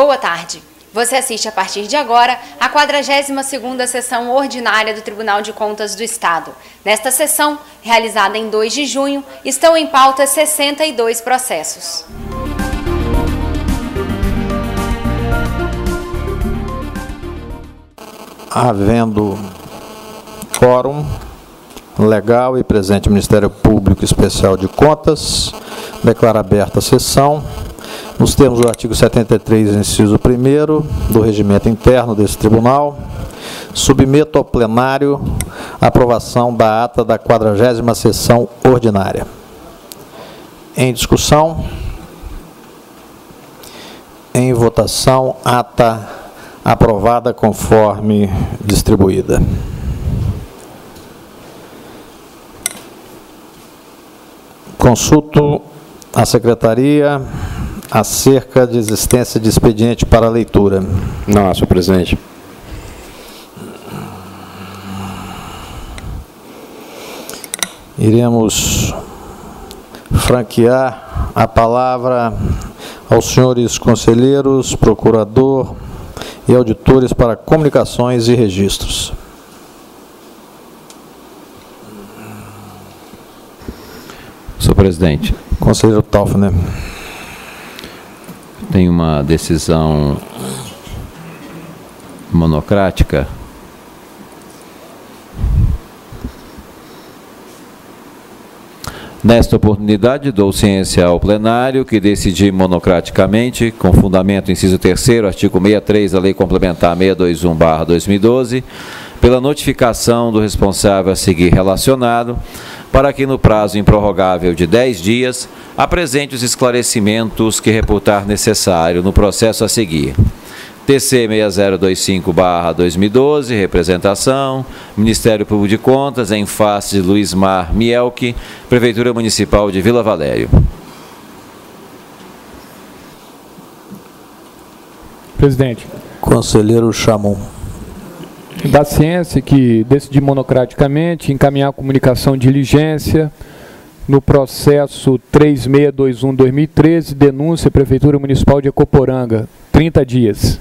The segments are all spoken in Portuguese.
Boa tarde. Você assiste a partir de agora a 42ª sessão ordinária do Tribunal de Contas do Estado. Nesta sessão, realizada em 2 de junho, estão em pauta 62 processos. Havendo quórum legal e presente o Ministério Público Especial de Contas, declaro aberta a sessão. Nos termos do artigo 73, inciso 1º do regimento interno desse tribunal, submeto ao plenário a aprovação da ata da 40ª sessão ordinária. Em discussão, em votação, ata aprovada conforme distribuída. Consulto a Secretaria acerca de existência de expediente para leitura. Não, senhor presidente. Iremos franquear a palavra aos senhores conselheiros, procurador e auditores para comunicações e registros. Senhor presidente. Conselheiro Taufner. Tem uma decisão monocrática. Nesta oportunidade, dou ciência ao plenário que decidi monocraticamente, com fundamento inciso 3º, artigo 63 da Lei Complementar 621/2012, pela notificação do responsável a seguir relacionado, para que no prazo improrrogável de 10 dias, apresente os esclarecimentos que reputar necessário no processo a seguir. TC 6025/2012, representação, Ministério Público de Contas, em face de Luiz Mar Mielke, Prefeitura Municipal de Vila Valério. Presidente. Conselheiro Chamon. Da ciência que decidi monocraticamente encaminhar a comunicação de diligência no processo 3621/2013, denúncia Prefeitura Municipal de Ecoporanga, 30 dias.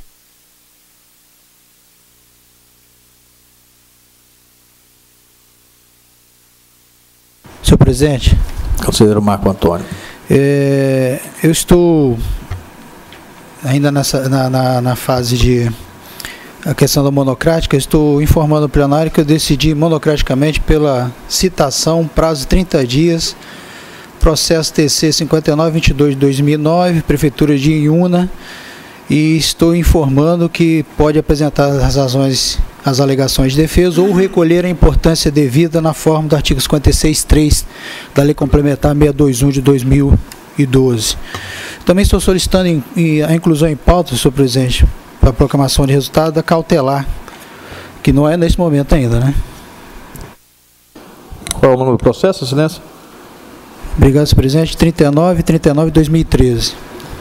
Senhor presidente. Conselheiro Marco Antônio. Eu estou ainda na fase de a questão da monocrática, estou informando o plenário que eu decidi monocraticamente pela citação, prazo de 30 dias, processo TC 5922/2009, Prefeitura de Iuna, e estou informando que pode apresentar as razões, as alegações de defesa ou recolher a importância devida na forma do artigo 56.3 da Lei Complementar 621/2012. Também estou solicitando a inclusão em pauta, senhor presidente, para a proclamação de resultado da cautelar, que não é nesse momento ainda, né? Qual é o número do processo, excelência? Obrigado, senhor presidente. 39/2013.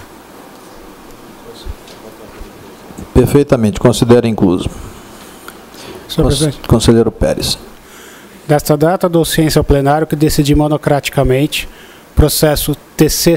Perfeitamente, considera incluso. Senhor presidente. Conselheiro Pérez. Desta data, dou ciência ao plenário que decidi monocraticamente processo TC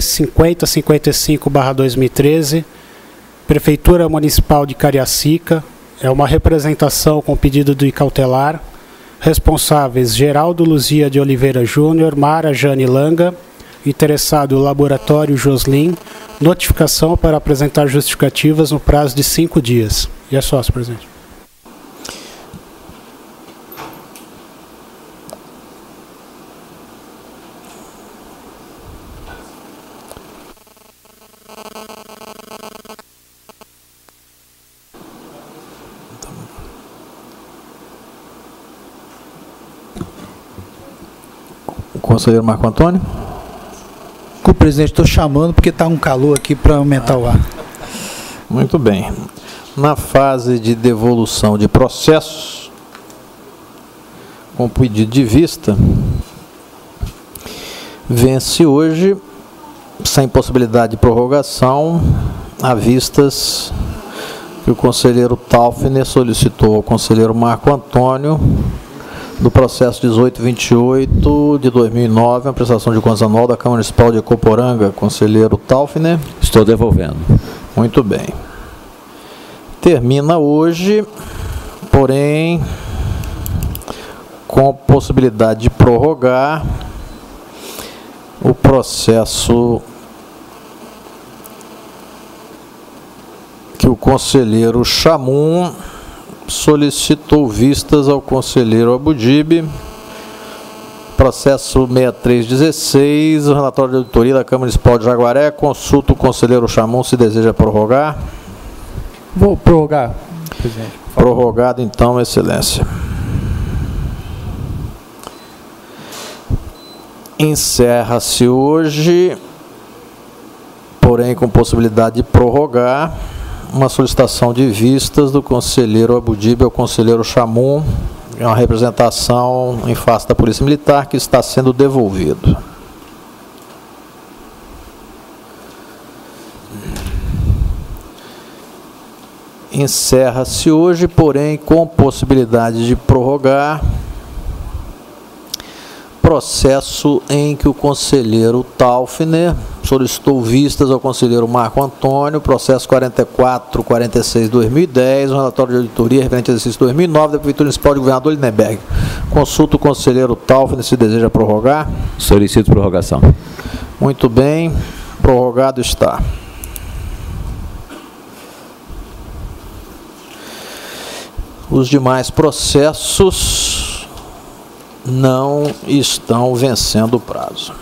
5055/2013, Prefeitura Municipal de Cariacica, é uma representação com pedido de cautelar, responsáveis Geraldo Luzia de Oliveira Júnior, Mara Jane Langa, interessado Laboratório Joslin, notificação para apresentar justificativas no prazo de 5 dias. E é só, senhor presidente. Conselheiro Marco Antônio. O presidente, estou chamando porque está um calor aqui para aumentar o ar. Muito bem. Na fase de devolução de processos, com pedido de vista, vence hoje, sem possibilidade de prorrogação, a vistas que o conselheiro Taufner solicitou ao conselheiro Marco Antônio, do processo 1828 de 2009, a prestação de contas anual da Câmara Municipal de Ecoporanga. Conselheiro Taufner. Estou devolvendo. Muito bem. Termina hoje, porém, com possibilidade de prorrogar o processo que o conselheiro Chamum solicitou vistas ao conselheiro Abudib. Processo 6316, o relatório de auditoria da Câmara Municipal de Jaguaré. Consulta o conselheiro Chamum se deseja prorrogar. Vou prorrogar, presidente. Prorrogado, então, excelência. Encerra-se hoje, porém com possibilidade de prorrogar, uma solicitação de vistas do conselheiro Abudib ao conselheiro Chamum, uma representação em face da Polícia Militar que está sendo devolvido. Encerra-se hoje, porém com possibilidade de prorrogar, processo em que o conselheiro Taufner solicitou vistas ao conselheiro Marco Antônio, processo 4446/2010, um relatório de auditoria referente ao exercício 2009 da Prefeitura Municipal de Governador Lindenberg. Consulta o conselheiro Taufner se deseja prorrogar. Solicito prorrogação. Muito bem, prorrogado está. Os demais processos não estão vencendo o prazo.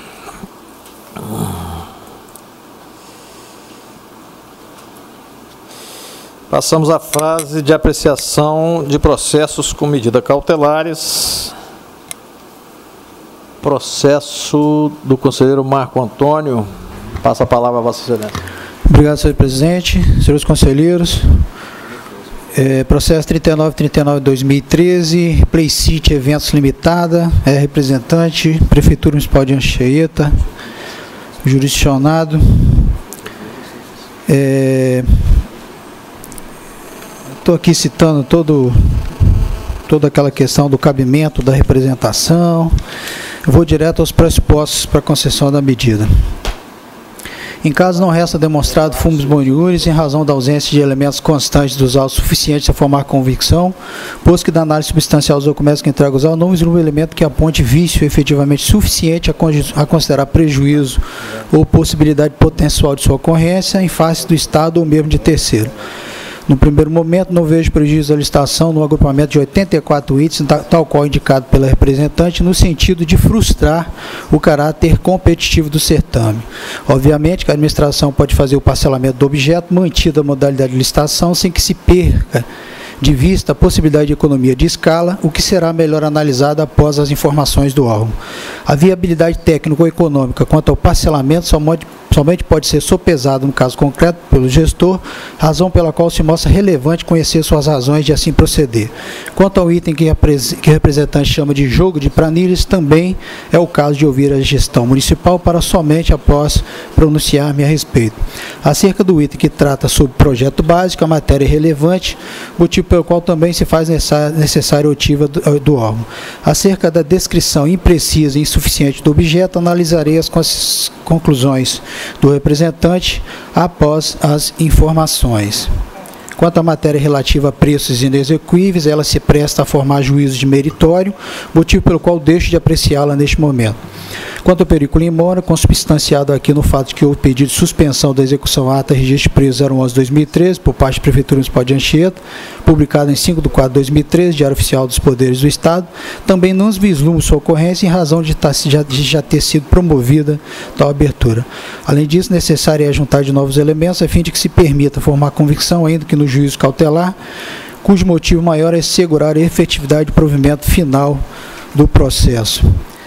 Passamos à fase de apreciação de processos com medidas cautelares. Processo do conselheiro Marco Antônio. Passa a palavra a Vossa Excelência. Obrigado, senhor presidente, senhores conselheiros. Processo 3939/2013, Play City Eventos Limitada, representante, Prefeitura Municipal de Anchieta, jurisdicionado. Estou aqui citando toda aquela questão do cabimento da representação. Eu vou direto aos pressupostos para a concessão da medida. Em caso não resta demonstrado fumus boniuris, em razão da ausência de elementos constantes dos autos suficientes a formar convicção, posto que da análise substancial dos documentos que entrega os autos, não vislumbra um elemento que aponte vício efetivamente suficiente a considerar prejuízo ou possibilidade potencial de sua ocorrência em face do Estado ou mesmo de terceiro. No primeiro momento, não vejo prejuízo da licitação no agrupamento de 84 itens, tal qual indicado pela representante, no sentido de frustrar o caráter competitivo do certame. Obviamente que a administração pode fazer o parcelamento do objeto, mantida a modalidade de licitação, sem que se perca de vista a possibilidade de economia de escala, o que será melhor analisado após as informações do órgão. A viabilidade técnica ou econômica quanto ao parcelamento somente pode ser sopesado no caso concreto pelo gestor, razão pela qual se mostra relevante conhecer suas razões de assim proceder. Quanto ao item que o representante chama de jogo de planilhas, também é o caso de ouvir a gestão municipal para somente após pronunciar-me a respeito. Acerca do item que trata sobre projeto básico, a matéria é relevante, motivo pelo qual também se faz necessária a oitiva do órgão. Acerca da descrição imprecisa e insuficiente do objeto, analisarei as conclusões do representante após as informações. Quanto à matéria relativa a preços inexequíveis, ela se presta a formar juízo de meritório, motivo pelo qual deixo de apreciá-la neste momento. Quanto ao perículo in mora, consubstanciado aqui no fato de que houve pedido de suspensão da execução ata registro preso 011/2013 por parte da Prefeitura Municipal de Anchieta, publicado em 5/4/2013, Diário Oficial dos Poderes do Estado, também não vislumbra sua ocorrência em razão de já ter sido promovida tal abertura. Além disso, necessário é juntar de novos elementos a fim de que se permita formar convicção, ainda que no juízo cautelar, cujo motivo maior é assegurar a efetividade do provimento final do processo.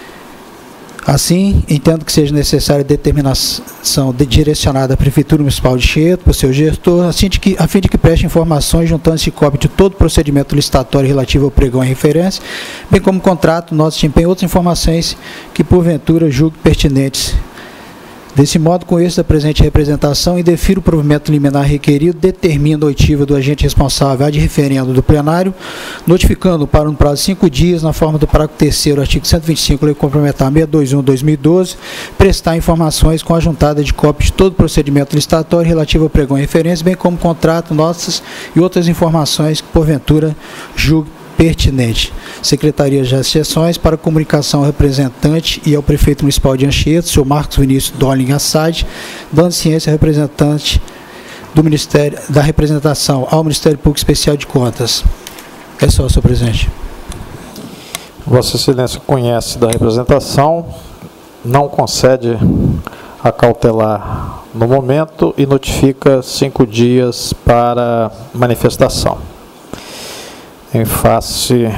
Assim, entendo que seja necessária determinação direcionada à Prefeitura Municipal de Anchieta, por seu gestor, a fim de que preste informações, juntando-se cópia de todo o procedimento licitatório relativo ao pregão em referência, bem como contrato, notas de empenho e outras informações que, porventura, julgue pertinentes Desse modo, com êxito da presente representação, indefiro o provimento liminar requerido, determina a oitiva do agente responsável ad referendo do plenário, notificando para um prazo de 5 dias, na forma do parágrafo 3º, artigo 125, Lei Complementar 621/2012, prestar informações com a juntada de cópia de todo o procedimento licitatório relativo ao pregão e referência, bem como contrato, notas e outras informações que, porventura, julgue pertinente. Secretaria de Sessões, para comunicação ao representante e ao prefeito municipal de Anchieta, senhor Marcos Vinícius Dolling Assad, dando ciência ao representante do Ministério, da representação ao Ministério Público Especial de Contas. É só, senhor presidente. Vossa Excelência conhece da representação, não concede a cautelar no momento e notifica 5 dias para manifestação. Em face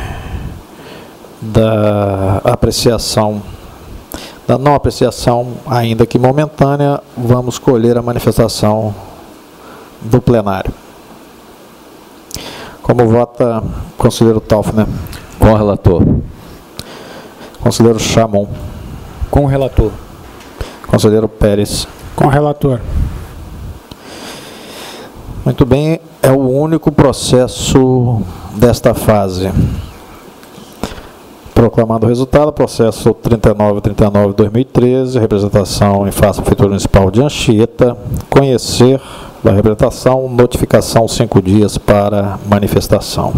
da apreciação, da não apreciação, ainda que momentânea, vamos colher a manifestação do plenário. Como vota conselheiro Taufner? Com o relator. Conselheiro Chamon? Com o relator. Conselheiro Pérez? Com o relator. Muito bem, é o único processo desta fase. Proclamando o resultado, processo 3939/2013, representação em face da Prefeitura Municipal de Anchieta, conhecer da representação, notificação 5 dias para manifestação.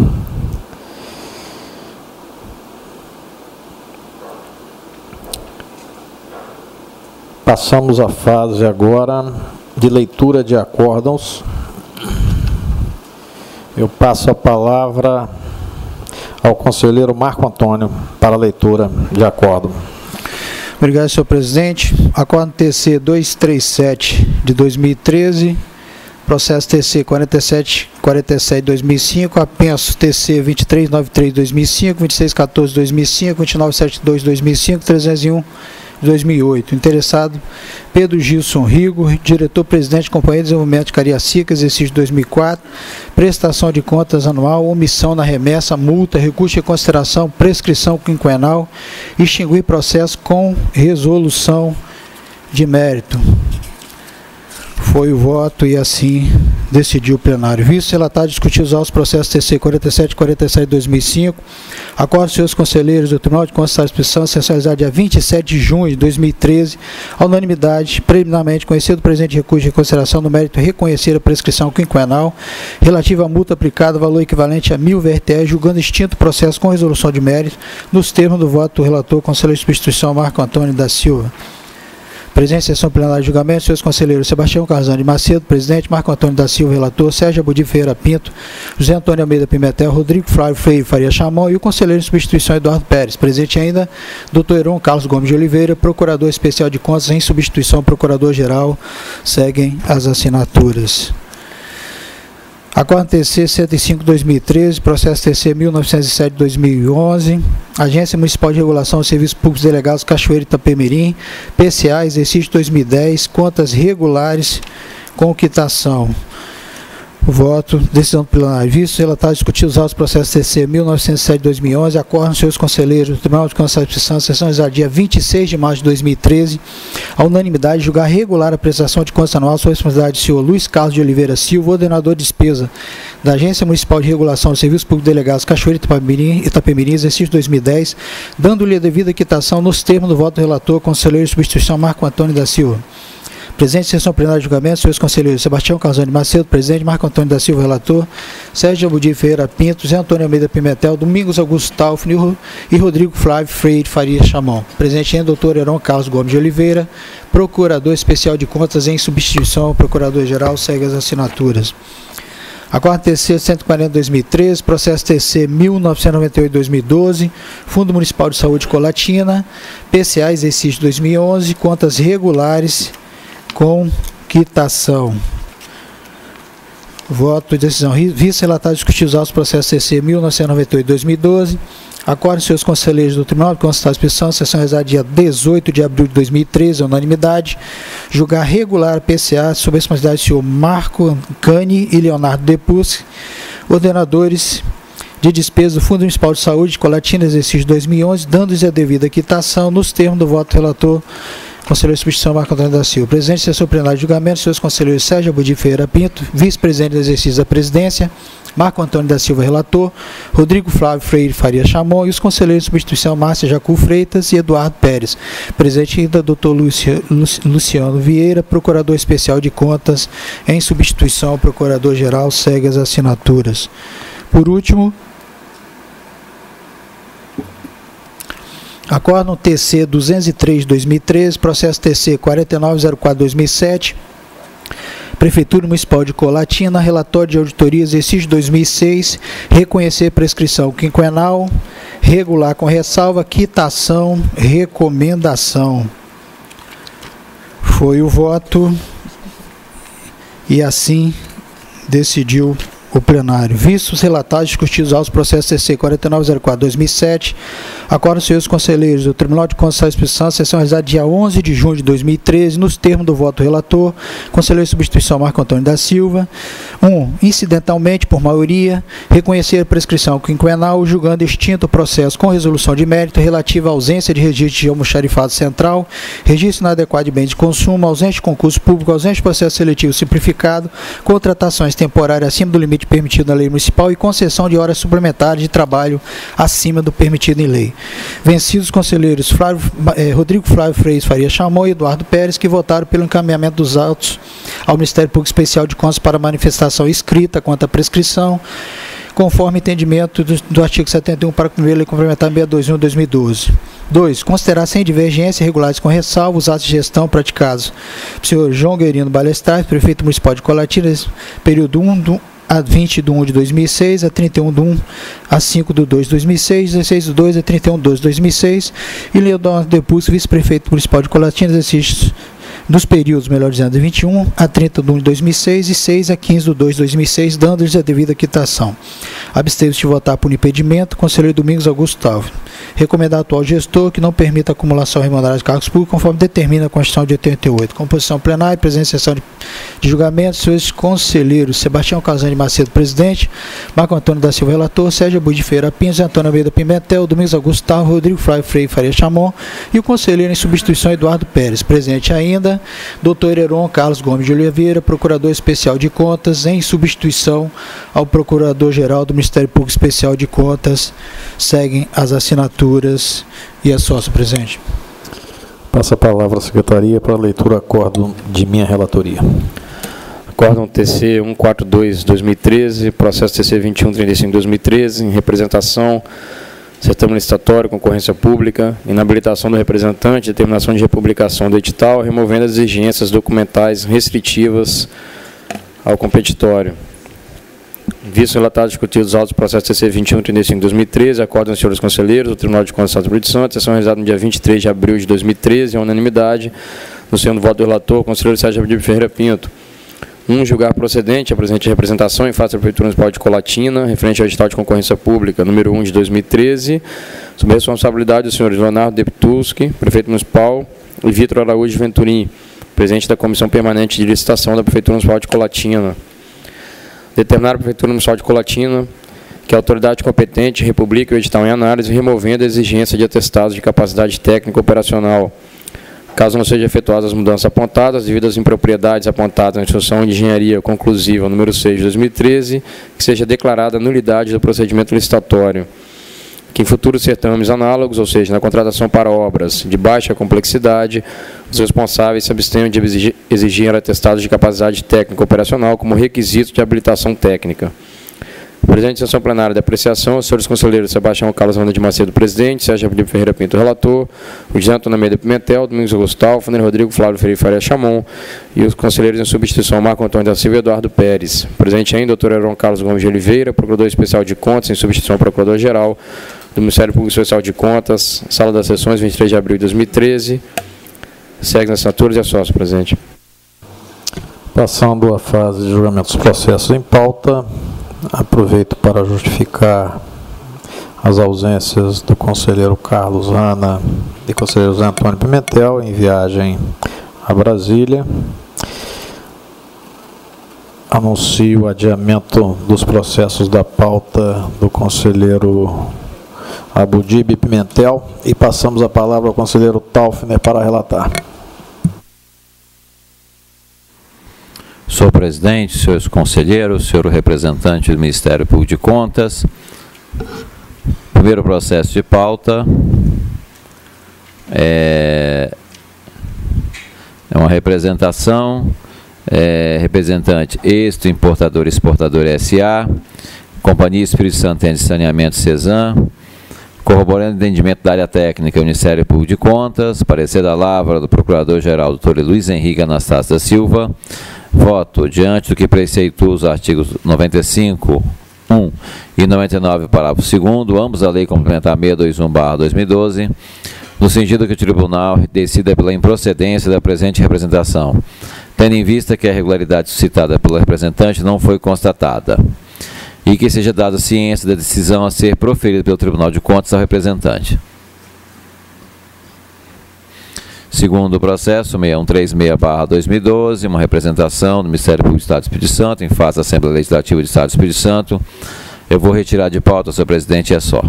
Passamos à fase agora de leitura de acórdãos. Eu passo a palavra ao conselheiro Marco Antônio para a leitura de acórdão. Obrigado, senhor presidente. Acórdão TC 237 de 2013, processo TC 4747 de 2005, apenso TC 2393 de 2005, 2614 de 2005, 2972 de 2005, 301 de 2008. Interessado, Pedro Gilson Rigo, diretor-presidente da Companhia de Desenvolvimento de Cariacica, exercício de 2004, prestação de contas anual, omissão na remessa, multa, recurso de consideração, prescrição quinquenal, extinguir processo com resolução de mérito. Foi o voto e assim decidiu o plenário. Visto relatado, discutir os processos TC 4747 de 2005, acordo dos senhores conselheiros do Tribunal de Contas da Inspeção, sessão realizada dia 27 de junho de 2013, a unanimidade, preliminarmente conhecido o presente recurso de consideração no mérito reconhecer a prescrição quinquenal relativa à multa aplicada, valor equivalente a 1.000 VRTE, julgando extinto o processo com resolução de mérito, nos termos do voto do relator, conselheiro de substituição Marco Antônio da Silva. Presidente, sessão plenária de julgamento, senhores conselheiros Sebastião Carzano de Macedo, presidente, Marco Antônio da Silva, relator, Sérgio Abudi Ferreira Pinto, José Antônio Almeida Pimentel, Rodrigo Flávio Freire Faria Chamon e o conselheiro de substituição Eduardo Pérez. Presente ainda, Dr. Heron Carlos Gomes de Oliveira, procurador especial de contas, em substituição procurador-geral. Seguem as assinaturas. Acórdão TC 105/2013, processo TC 1907/2011, Agência Municipal de Regulação de Serviços Públicos Delegados Cachoeira e Itapemirim, PCA, exercício 2010, contas regulares com quitação. Voto, decisão do plenário. Visto relatado, discutir os autos do processo TC 1907/2011, acórdão, senhores conselheiros do Tribunal de Contas da Inspeção, sessão realizada dia 26 de março de 2013, a unanimidade, julgar regular a prestação de contas anual sob a responsabilidade do senhor Luiz Carlos de Oliveira Silva, ordenador de despesa da Agência Municipal de Regulação de Serviços Públicos Delegados Cachoeira e Itapemirim, exercício 2010, dando-lhe a devida quitação nos termos do voto do relator, conselheiro de substituição Marco Antônio da Silva. Presidente, sessão plenária de julgamento, senhores conselheiros Sebastião Carzano de Macedo, presidente, Marco Antônio da Silva, relator, Sérgio Abudi Ferreira Pinto, Zé Antônio Almeida Pimentel, Domingos Augusto Taufner e Rodrigo Flávio Freire Faria Chamon. Presente ainda, doutor Heron Carlos Gomes de Oliveira, procurador especial de contas em substituição, procurador-geral, segue as assinaturas. Acórdão TC 140/2013, processo TC 1998/2012, Fundo Municipal de Saúde Colatina, PCA, exercício 2011, contas regulares com quitação. Voto e decisão. Visto relatado, discutir os autos do processo CC 1998/2012. Acórdão, senhores conselheiros do Tribunal de Contas da Inspeção, sessão realizada dia 18 de abril de 2013, a unanimidade, julgar regular a PCA sob a responsabilidade do senhor Marco Cani e Leonardo Depussi, ordenadores de despesa do Fundo Municipal de Saúde de Colatina, exercício 2011, dando-lhes a devida quitação nos termos do voto do relator Conselheiro de substituição, Marco Antônio da Silva. Presidente da sessão plenária de julgamento, senhores conselheiros Sérgio Abudi Ferreira Pinto, vice-presidente do exercício da presidência, Marco Antônio da Silva, relator, Rodrigo Flávio Freire Faria Chamon, e os conselheiros de substituição Márcia Jacu Freitas e Eduardo Pérez. Presidente da doutor Luciano Vieira, procurador especial de contas, em substituição ao procurador-geral, segue as assinaturas. Por último, Acórdão TC 203/2013, processo TC 4904/2007, Prefeitura Municipal de Colatina, relatório de auditoria exercício 2006, reconhecer prescrição quinquenal, regular com ressalva, quitação, recomendação. Foi o voto e assim decidiu o plenário. Vistos relatados e discutidos aos processos TC 4904/2007, acórdão, senhores conselheiros do Tribunal de Contas e Inspeção, sessão realizada dia 11 de junho de 2013, nos termos do voto do relator, conselheiro de substituição Marco Antônio da Silva. 1. Incidentalmente, por maioria, reconhecer a prescrição quinquenal, julgando extinto o processo com resolução de mérito relativa à ausência de registro de almoxarifado central, registro inadequado de bens de consumo, ausência de concurso público, ausência de processo seletivo simplificado, contratações temporárias acima do limite permitido na lei municipal e concessão de horas suplementares de trabalho acima do permitido em lei. Vencidos os conselheiros Rodrigo Flávio Freire Faria Chamon e Eduardo Pérez, que votaram pelo encaminhamento dos autos ao Ministério Público Especial de Contas para manifestação escrita quanto à prescrição, conforme entendimento do artigo 71, parágrafo 1º da Lei Complementar 621/2012. 2. Considerar sem divergência, regulares com ressalva, os atos de gestão praticados pelo senhor João Guerino Balestrais, prefeito municipal de Colatina, período 20 de 2006 a 31 a 5/2 de 2006, 16/2 a 31/12 de 2006, e Leonardo Depus, vice-prefeito municipal de Colatina, exercícios dos períodos, melhor dizendo, de 21 a 31 de 2006 e 6 a 15/2 de 2006, dando-lhes a devida quitação. Absteve-se de votar por impedimento, conselheiro Domingos Augusto Talvin. Recomendar ao atual gestor que não permita acumulação remunerada de cargos públicos, conforme determina a Constituição de 88. Composição plenária, presidente de sessão de julgamento, senhores conselheiros Sebastião Calzani Macedo, presidente, Marco Antônio da Silva, relator, Sérgio Abudi Ferreira Pinto, Antônio Almeida Pimentel, Domingos Augusto Talvin, Rodrigo Flávio Freire Faria Chamon e o conselheiro em substituição Eduardo Pérez. Presente ainda, doutor Heron Carlos Gomes de Oliveira, procurador especial de contas, em substituição ao procurador-geral do Ministério Público Especial de Contas. Seguem as assinaturas e a sócio presente. Passa a palavra à secretaria para a leitura do acórdão de minha relatoria. Acórdão TC 142/2013, processo TC 2135/2013, em representação, certame licitatório, concorrência pública, inabilitação do representante, determinação de republicação do edital, removendo as exigências documentais restritivas ao competitório. Visto relatado e discutido os autos do processo TC 2135/2013, acórdão, senhores conselheiros, o Tribunal de Contas do Estado do Espírito Santo, sessão realizada no dia 23 de abril de 2013, em unanimidade, no seno do voto do relator, o conselheiro Sérgio Abudi Ferreira Pinto. 1. Julgar procedente a presente representação em face da Prefeitura Municipal de Colatina, referente ao edital de concorrência pública número 1 de 2013, sob a responsabilidade dos senhores Leonardo Deputulski, prefeito municipal, e Vitor Araújo Venturim, presidente da Comissão Permanente de Licitação da Prefeitura Municipal de Colatina. Determinar a Prefeitura Municipal de Colatina que a autoridade competente republique o edital em análise, removendo a exigência de atestados de capacidade técnica operacional, caso não sejam efetuadas as mudanças apontadas, devido às impropriedades apontadas na instrução de engenharia conclusiva número 6 de 2013, que seja declarada a nulidade do procedimento licitatório. Que em futuros certames análogos, ou seja, na contratação para obras de baixa complexidade, os responsáveis se abstenham de exigir atestados de capacidade técnica operacional como requisito de habilitação técnica. Presidente de sessão plenária de apreciação, os senhores conselheiros Sebastião Carlos de Macedo, presidente, Sérgio Abudi Ferreira Pinto, relator, o José Antônio Almeida Pimentel, Domingos Augusto Talvin, Rodrigo Flávio Freire Faria Chamon e os conselheiros em substituição Marco Antônio da Silva e Eduardo Pérez. Presente ainda, doutor Heron Carlos Gomes de Oliveira, procurador especial de contas, em substituição ao procurador-geral do Ministério Público Especial de Contas, sala das sessões, 23 de abril de 2013. Segue as assinaturas e a sócio, presidente. Passando à fase de julgamento dos processos em pauta, aproveito para justificar as ausências do conselheiro Carlos Ana e conselheiro José Antônio Pimentel em viagem a Brasília. Anuncio o adiamento dos processos da pauta do conselheiro Abudi Pimentel e passamos a palavra ao conselheiro Talfner para relatar. Senhor presidente, senhores conselheiros, senhor representante do Ministério Público de Contas, primeiro processo de pauta é uma representação, representante Êxito Importador e Exportador S.A., Companhia Espírito Santense de Saneamento Cesan, corroborando o entendimento da área técnica do Ministério Público de Contas, parecer da Lavra do Procurador-Geral Dr. Luiz Henrique Anastácio da Silva, voto diante do que preceitua os artigos 95, 1 e 99, parágrafo 2º, ambos a Lei Complementar 621/2012, no sentido que o Tribunal decida pela improcedência da presente representação, tendo em vista que a irregularidade suscitada pelo representante não foi constatada, e que seja dada ciência da decisão a ser proferida pelo Tribunal de Contas ao representante. Segundo o processo 6136/2012, uma representação do Ministério Público do Estado do Espírito Santo, em face da Assembleia Legislativa do Estado do Espírito Santo. Eu vou retirar de pauta, senhor presidente, é só.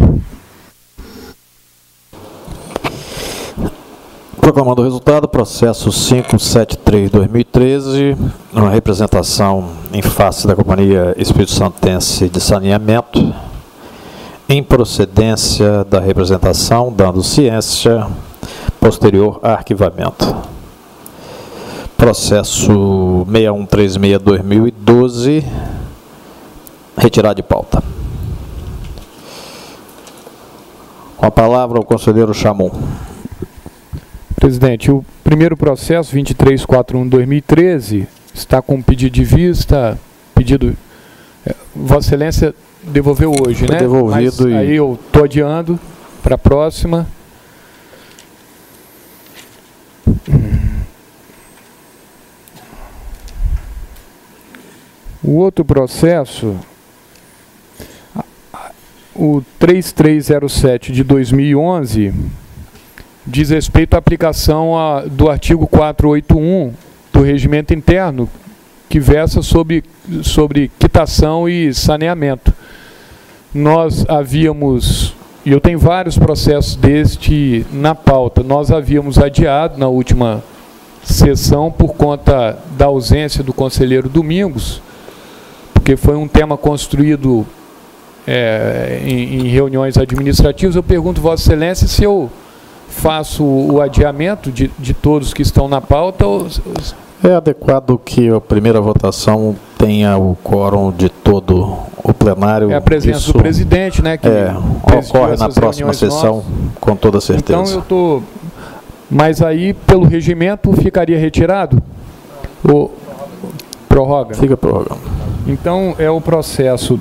Proclamando o resultado, processo 573/2013, uma representação em face da Companhia Espírito Santense de Saneamento, em procedência da representação, dando ciência, posterior arquivamento. Processo 6136/2012, retirado de pauta. Com a palavra o conselheiro Chamon. Presidente, o primeiro processo, 2341/2013, está com pedido de vista, pedido, Vossa Excelência devolveu hoje, né? Devolvido. Mas aí eu estou adiando para a próxima. O outro processo, o 3307 de 2011, diz respeito à aplicação do artigo 481 do Regimento Interno, que versa sobre quitação e saneamento. Nós havíamos, e eu tenho vários processos deste na pauta, nós havíamos adiado na última sessão por conta da ausência do conselheiro Domingos, porque foi um tema construído em reuniões administrativas. Eu pergunto, Vossa Excelência, se eu faço o adiamento de todos que estão na pauta. É adequado que a primeira votação tenha o quórum de todo o plenário. É a presença do presidente, né? Que ocorre na próxima sessão, com toda certeza. Então eu estou... Mas aí, pelo regimento, ficaria retirado? Prorroga? Fica prorrogado. Então é o processo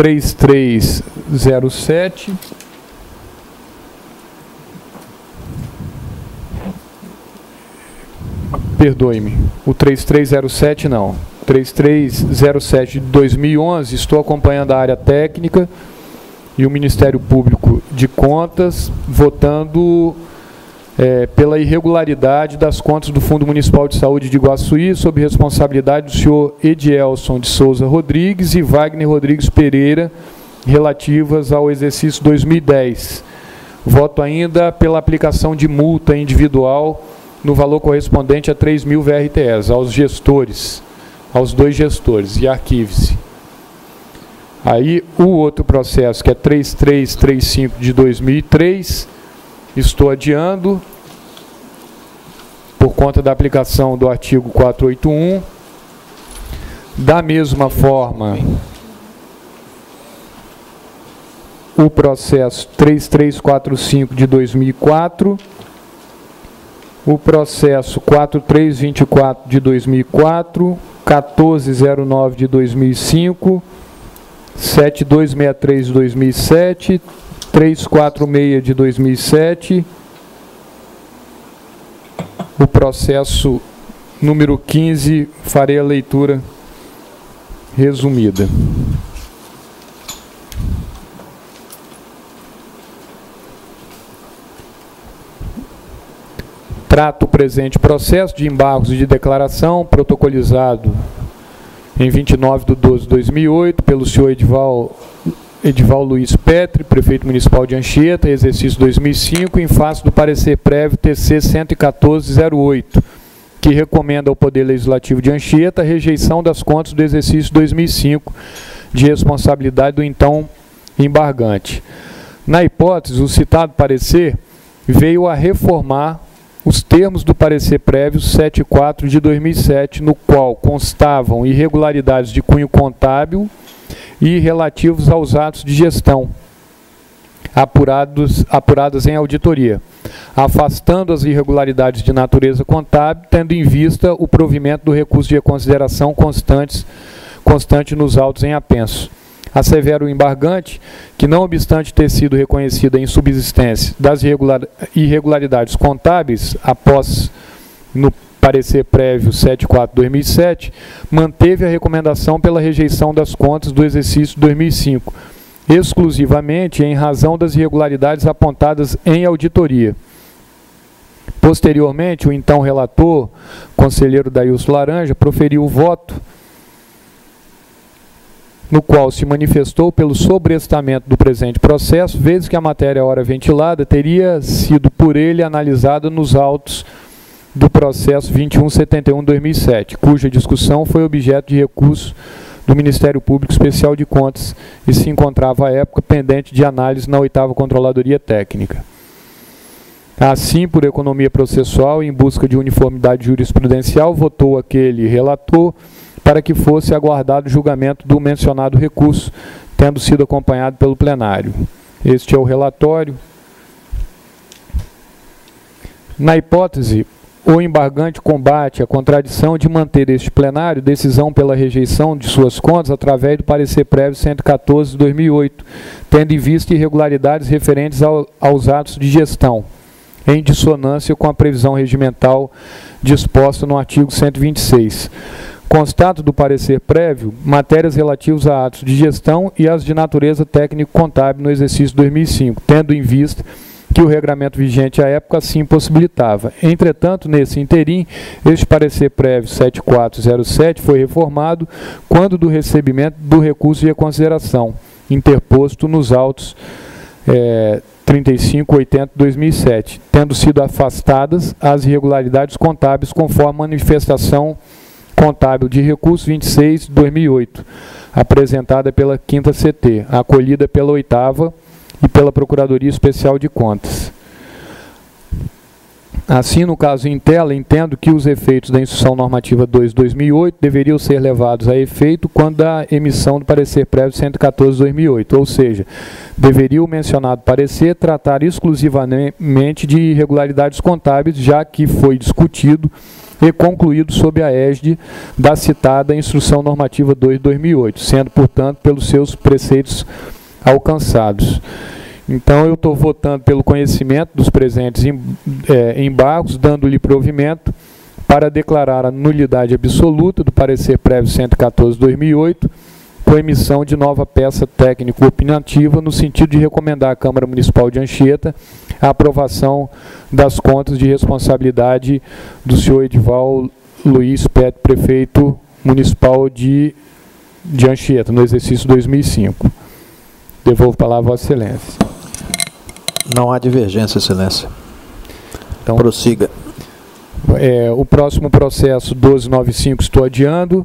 3307... Perdoe-me, o 3307 não. 3307 de 2011, estou acompanhando a área técnica e o Ministério Público de Contas, votando pela irregularidade das contas do Fundo Municipal de Saúde de Iguaçuí, sob responsabilidade do senhor Edielson de Souza Rodrigues e Wagner Rodrigues Pereira, relativas ao exercício 2010. Voto ainda pela aplicação de multa individual no valor correspondente a 3.000 VRTs, aos gestores, aos dois gestores, e arquive-se. Aí, o outro processo, que é 3335 de 2003, estou adiando, por conta da aplicação do artigo 481. Da mesma forma, o processo 3345 de 2004, o processo 4324 de 2004, 1409 de 2005, 7263 de 2007, 346 de 2007, o processo número 15, farei a leitura resumida. Trato o presente processo de embargos e de declaração, protocolizado em 29/12/2008, pelo senhor Edival Luiz Petri, prefeito municipal de Anchieta, exercício 2005, em face do parecer prévio TC 11408, que recomenda ao Poder Legislativo de Anchieta a rejeição das contas do exercício 2005 de responsabilidade do então embargante. Na hipótese, o citado parecer veio a reformar os termos do parecer prévio 74 de 2007, no qual constavam irregularidades de cunho contábil e relativos aos atos de gestão apuradas em auditoria, afastando as irregularidades de natureza contábil, tendo em vista o provimento do recurso de reconsideração constante nos autos em apenso. Assevera o embargante que, não obstante ter sido reconhecida em subsistência das irregularidades contábeis, após no parecer prévio 74/2007, manteve a recomendação pela rejeição das contas do exercício 2005, exclusivamente em razão das irregularidades apontadas em auditoria. Posteriormente, o então relator, conselheiro Dailson Laranja, proferiu o voto no qual se manifestou pelo sobrestamento do presente processo, vez que a matéria ora ventilada teria sido por ele analisada nos autos do processo 2171/2007, cuja discussão foi objeto de recurso do Ministério Público Especial de Contas e se encontrava à época pendente de análise na 8ª Controladoria Técnica. Assim, por economia processual e em busca de uniformidade jurisprudencial, votou aquele relator para que fosse aguardado o julgamento do mencionado recurso, tendo sido acompanhado pelo plenário. Este é o relatório. Na hipótese, o embargante combate a contradição de manter este plenário decisão pela rejeição de suas contas através do parecer prévio 114/2008, tendo em vista irregularidades referentes aos atos de gestão, em dissonância com a previsão regimental disposta no artigo 126. Constato do parecer prévio matérias relativas a atos de gestão e as de natureza técnico-contábil no exercício 2005, tendo em vista que o regramento vigente à época assim possibilitava. Entretanto, nesse interim, este parecer prévio 7407 foi reformado quando do recebimento do recurso de reconsideração, interposto nos autos 3580/2007, tendo sido afastadas as irregularidades contábeis conforme manifestação contábil de recurso 26/2008, apresentada pela 5ª CT, acolhida pela 8ª e pela Procuradoria Especial de Contas. Assim, no caso em tela, entendo que os efeitos da Instrução Normativa 2/2008 deveriam ser levados a efeito quando da emissão do parecer prévio 114/2008, ou seja, deveria o mencionado parecer tratar exclusivamente de irregularidades contábeis, já que foi discutido e concluído sob a égide da citada Instrução Normativa 2/2008, sendo, portanto, pelos seus preceitos alcançados. Então, eu estou votando pelo conhecimento dos presentes embargos, dando-lhe provimento para declarar a nulidade absoluta do parecer prévio 114/2008, com emissão de nova peça técnico-opinativa, no sentido de recomendar à Câmara Municipal de Anchieta a aprovação das contas de responsabilidade do senhor Edival Luiz Pet, prefeito municipal de Anchieta, no exercício 2005. Devolvo a palavra a Vossa Excelência. Não há divergência, Excelência. Então, prossiga. O próximo processo 1295 estou adiando.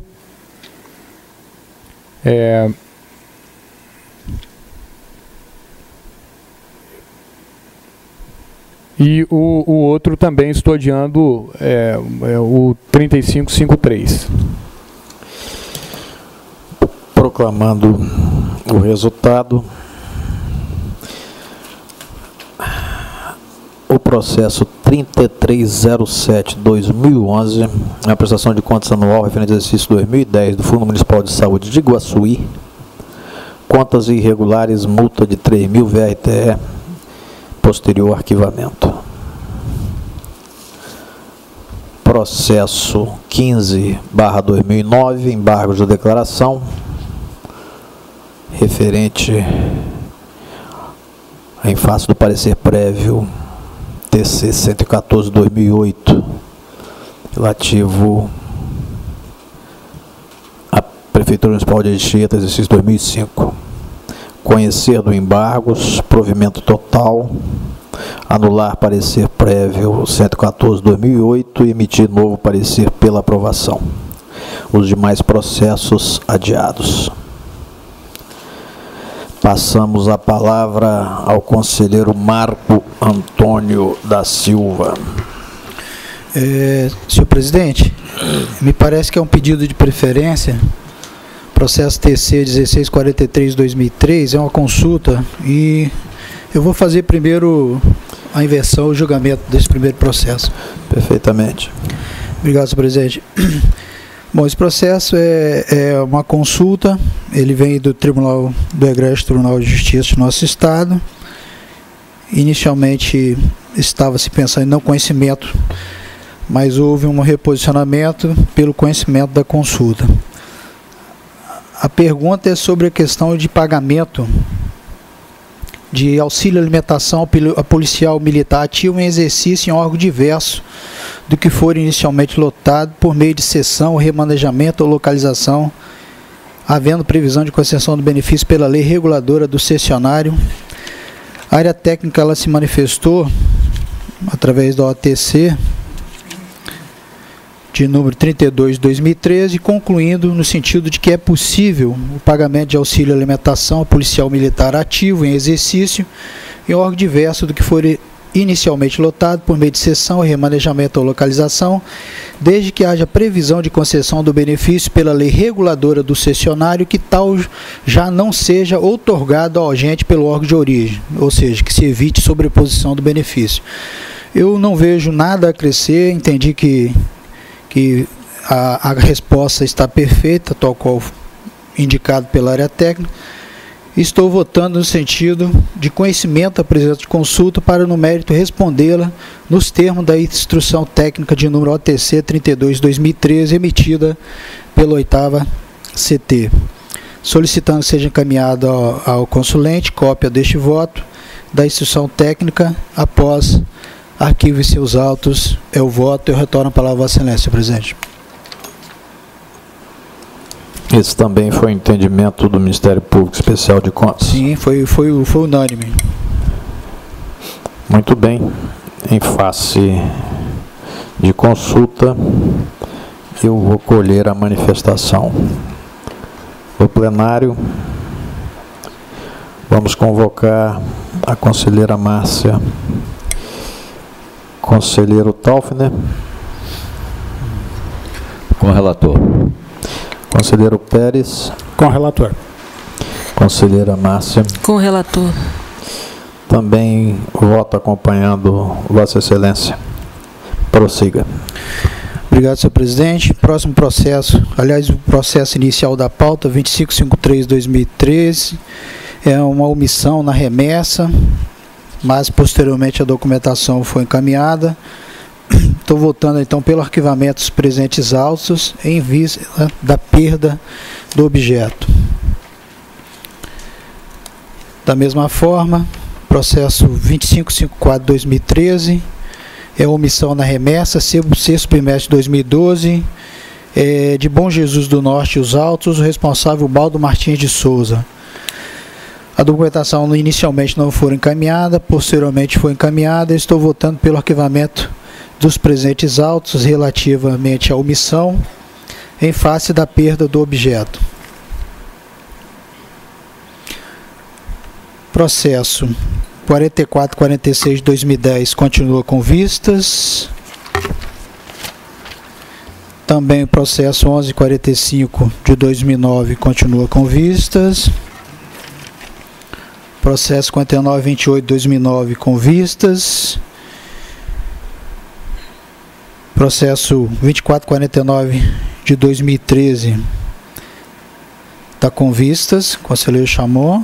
E o outro também estou adiando, o 3553. Proclamando o resultado, o processo 3307/2011, a prestação de contas anual referente ao exercício 2010 do Fundo Municipal de Saúde de Iguaçuí, contas irregulares, multa de 3.000 VRTE, posterior arquivamento. Processo 15/2009, embargos de declaração, referente em face do parecer prévio TC 114/2008, relativo à Prefeitura Municipal de Anchieta, exercício 2005. Conhecer do embargos, provimento total, anular parecer prévio 114/2008 e emitir novo parecer pela aprovação. Os demais processos adiados. Passamos a palavra ao conselheiro Marco Antônio da Silva. Senhor presidente, me parece que é um pedido de preferência. Processo TC 1643/2003 é uma consulta e eu vou fazer primeiro a inversão, o julgamento desse primeiro processo. Perfeitamente. Obrigado, senhor presidente. Bom, esse processo é uma consulta, ele vem do Egrégio Tribunal de Justiça do nosso Estado. Inicialmente estava-se pensando em não conhecimento, mas houve um reposicionamento pelo conhecimento da consulta. A pergunta é sobre a questão de pagamento de auxílio alimentação a policial militar ativo em exercício em órgão diverso do que for inicialmente lotado por meio de cessão, remanejamento ou localização, havendo previsão de concessão do benefício pela lei reguladora do cessionário. A área técnica ela se manifestou através da OTC de número 32/2013, concluindo no sentido de que é possível o pagamento de auxílio alimentação a policial militar ativo em exercício em órgão diverso do que for inicialmente lotado por meio de cessão, remanejamento ou localização, desde que haja previsão de concessão do benefício pela lei reguladora do cessionário, que tal já não seja outorgado ao agente pelo órgão de origem, ou seja, que se evite sobreposição do benefício. Eu não vejo nada a crescer, entendi que a resposta está perfeita, tal qual indicado pela área técnica. Estou votando no sentido de conhecimento da presença de consulta para, no mérito, respondê-la nos termos da instrução técnica de número OTC 32/2013, emitida pela 8ª CT. Solicitando que seja encaminhado ao consulente cópia deste voto, da instrução técnica, após arquivo e seus autos, é o voto. Eu retorno a palavra a Vossa Excelência, presidente. Esse também foi o entendimento do Ministério Público Especial de Contas? Sim, foi unânime. Muito bem. Em face de consulta, eu vou colher a manifestação do plenário. Vamos convocar a conselheira Márcia, conselheiro Taufner. Com o relator. Conselheiro Pérez. Com o relator. Conselheira Márcia. Com o relator. Também voto acompanhando Vossa Excelência. Prossiga. Obrigado, senhor presidente. Próximo processo, aliás, o processo inicial da pauta, 2553/2013, é uma omissão na remessa, mas posteriormente a documentação foi encaminhada. Estou votando então pelo arquivamento dos presentes autos em vista da perda do objeto. Da mesma forma, processo 2554/2013 é omissão na remessa, sexto bimestre de 2012, de Bom Jesus do Norte os autos, o responsável Baldo Martins de Souza. A documentação inicialmente não foi encaminhada, posteriormente foi encaminhada. Estou votando pelo arquivamento dos presentes autos relativamente à omissão em face da perda do objeto. Processo 4446/2010 continua com vistas. Também o processo 1145/2009 continua com vistas. Processo 5928/2009 com vistas. Processo 2449/2013 está com vistas, o conselheiro chamou.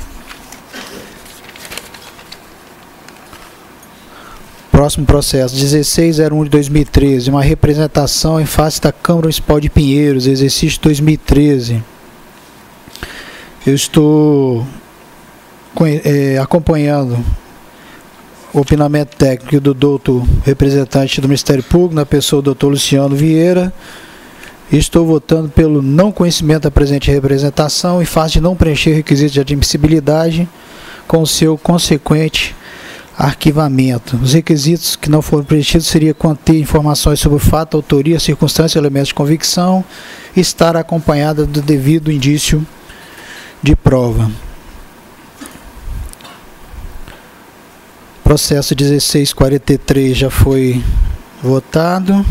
Próximo processo, 1601/2013, uma representação em face da Câmara Municipal de Pinheiros, exercício 2013. Eu estou acompanhando o opinamento técnico do doutor representante do Ministério Público, na pessoa do doutor Luciano Vieira. Estou votando pelo não conhecimento da presente representação em face de não preencher requisitos de admissibilidade, com seu consequente arquivamento. Os requisitos que não foram preenchidos seria conter informações sobre o fato, autoria, circunstância, elementos de convicção e estar acompanhada do devido indício de prova. Processo 1643 já foi votado.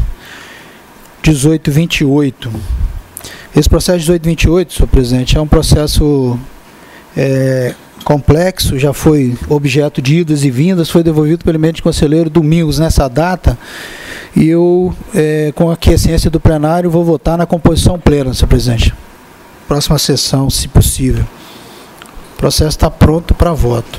1828. Esse processo 1828, senhor presidente, é um processo complexo, já foi objeto de idas e vindas, foi devolvido pelo eminente conselheiro Domingos nessa data, e eu, com a aquiescência do plenário, vou votar na composição plena, senhor presidente. Próxima sessão, se possível. O processo está pronto para voto.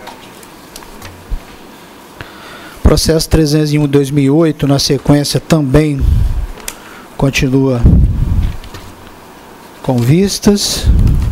Processo 301/2008, na sequência, também continua com vistas.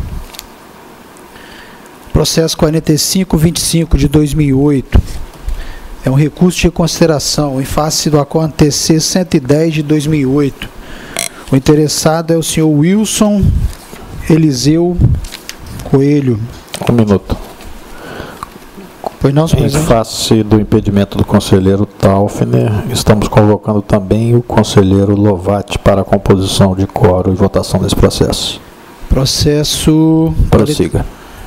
Processo 4525/2008. É um recurso de reconsideração em face do acordo TC 110/2008. O interessado é o senhor Wilson Eliseu Coelho. Um minuto. Pois não, senhor Em presidente? face do impedimento do conselheiro Taufner, estamos convocando também o conselheiro Lovati para a composição de quórum e votação desse processo. Processo... Prossiga.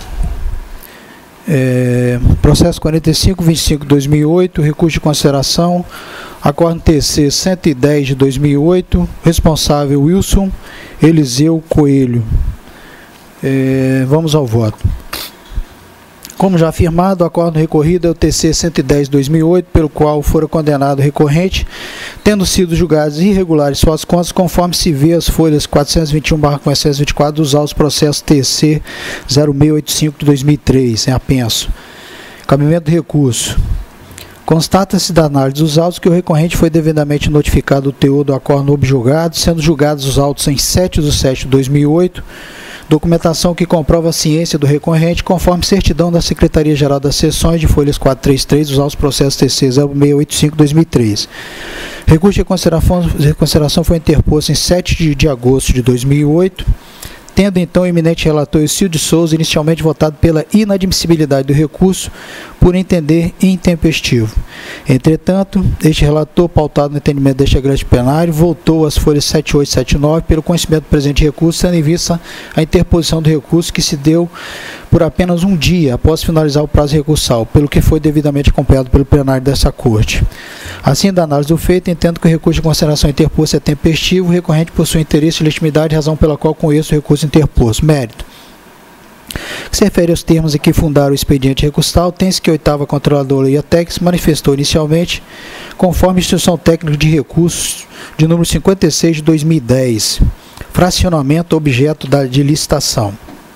Processo 4525/2008, recurso de consideração, acordo TC 110/2008, responsável Wilson Eliseu Coelho. Vamos ao voto. Como já afirmado, o acordo recorrido é o TC 110/2008, pelo qual fora condenado o recorrente, tendo sido julgados irregulares suas contas, conforme se vê as folhas 421/424 dos autos processos TC 0685/2003, em apenso. Cabimento do recurso. Constata-se da análise dos autos que o recorrente foi devidamente notificado do teor do acordo no objulgado, sendo julgados os autos em 7/7/2008, documentação que comprova a ciência do recorrente, conforme certidão da Secretaria-Geral das Seções de folhas 433 dos autos processos TC 0685/2003. Recurso de reconsideração foi interposto em 7 de agosto de 2008, tendo então o eminente relator Eucídio de Souza inicialmente votado pela inadmissibilidade do recurso por entender intempestivo. Entretanto, este relator, pautado no entendimento deste agreste plenário, voltou às folhas 78 e 79 pelo conhecimento do presente recurso, tendo em vista a interposição do recurso que se deu por apenas um dia após finalizar o prazo recursal, pelo que foi devidamente acompanhado pelo plenário dessa Corte. Assim, da análise do feito, entendo que o recurso de consideração interposto é tempestivo, o recorrente possui interesse e legitimidade, razão pela qual conheço o recurso interposto. Mérito. Que se refere aos termos em que fundaram o expediente recursal, tem-se que a 8ª Controladoria Técnica se manifestou inicialmente conforme instrução técnica de recursos de número 56 de 2010, fracionamento objeto de licitação.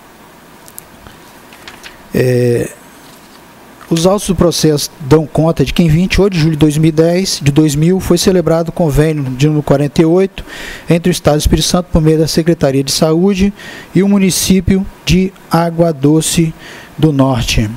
Os autos do processo dão conta de que em 28 de julho de 2000 foi celebrado o convênio de número 48 entre o Estado do Espírito Santo por meio da Secretaria de Saúde e o município de Água Doce do Norte.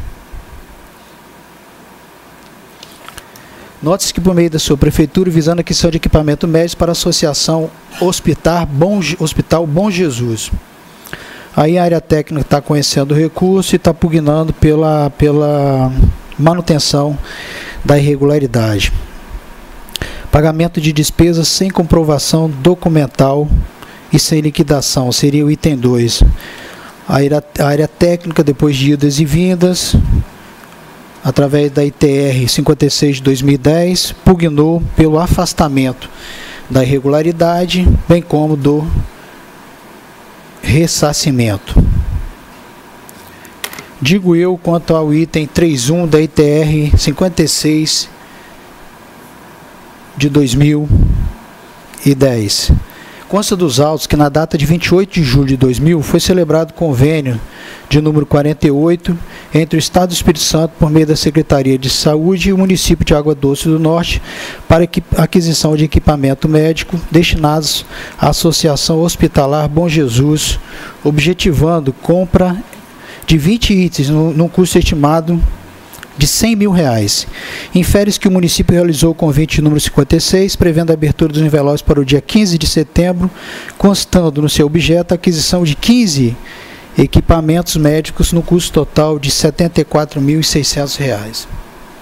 Note-se que por meio da sua prefeitura, visando a aquisição de equipamento médico para a Associação Hospital Bom Jesus. Aí a área técnica está conhecendo o recurso e está pugnando pela manutenção da irregularidade. Pagamento de despesas sem comprovação documental e sem liquidação, seria o item 2. A área técnica, depois de idas e vindas, através da ITR 56 de 2010, pugnou pelo afastamento da irregularidade, bem como do ressarcimento. Digo eu quanto ao item 3.1 da ITR 56 de 2010. Consta dos autos que na data de 28 de julho de 2000 foi celebrado convênio de número 48 entre o Estado do Espírito Santo por meio da Secretaria de Saúde e o município de Água Doce do Norte para aquisição de equipamento médico destinados à Associação Hospitalar Bom Jesus, objetivando compra de 20 itens num custo estimado de R$100 mil. Infere-se que o município realizou o convite número 56, prevendo a abertura dos envelopes para o dia 15 de setembro, constando no seu objeto a aquisição de 15 equipamentos médicos no custo total de R$74.600.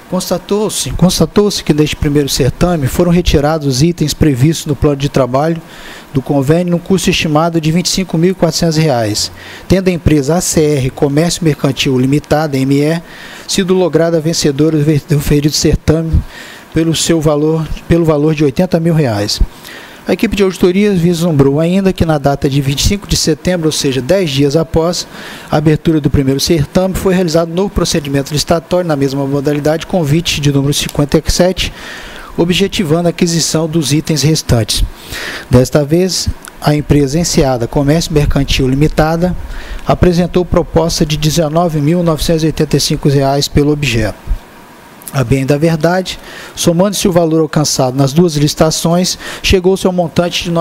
Constatou-se que neste primeiro certame foram retirados os itens previstos no plano de trabalho do convênio num custo estimado de R$ 25.400, tendo a empresa ACR Comércio Mercantil Limitada, ME, sido lograda vencedora do referido certame pelo valor de R$ 80 mil. A equipe de auditoria vislumbrou ainda que na data de 25 de setembro, ou seja, 10 dias após a abertura do primeiro certame, foi realizado um novo procedimento licitatório na mesma modalidade, convite de número 57, objetivando a aquisição dos itens restantes. Desta vez, a empresa enseada Comércio Mercantil Limitada apresentou proposta de R$ 19.985 pelo objeto. A bem da verdade, somando-se o valor alcançado nas duas licitações, chegou-se ao montante de R$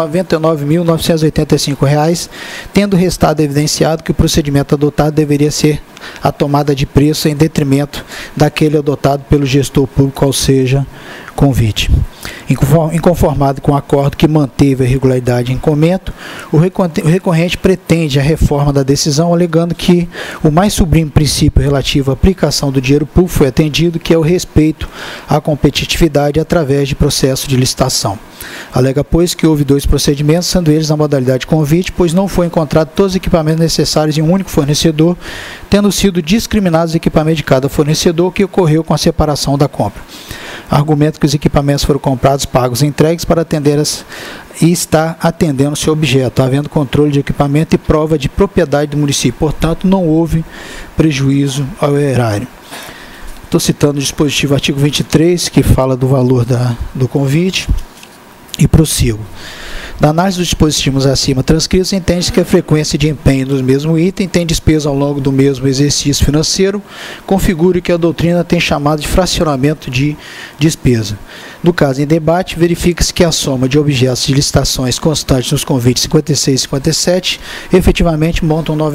99.985, tendo restado evidenciado que o procedimento adotado deveria ser a tomada de preço em detrimento daquele adotado pelo gestor público, ou seja, convite. Inconformado com o acordo que manteve a irregularidade em comento, o recorrente pretende a reforma da decisão, alegando que o mais sublime princípio relativo à aplicação do dinheiro público foi atendido, que é o respeito à competitividade através de processo de licitação. Alega, pois, que houve dois procedimentos, sendo eles na modalidade convite, pois não foi encontrado todos os equipamentos necessários em um único fornecedor, tendo sido discriminados os equipamentos de cada fornecedor, que ocorreu com a separação da compra. Argumento que os equipamentos foram comprados, pagos e entregues para atender e está atendendo seu objeto, havendo controle de equipamento e prova de propriedade do município. Portanto, não houve prejuízo ao erário. Estou citando o dispositivo artigo 23, que fala do valor do convite, e prossigo. Na análise dos dispositivos acima transcritos, entende-se que a frequência de empenho dos mesmos itens tem despesa ao longo do mesmo exercício financeiro, configura que a doutrina tem chamado de fracionamento de despesa. No caso em debate, verifica-se que a soma de objetos de licitações constantes nos convites 56 e 57 efetivamente montam R$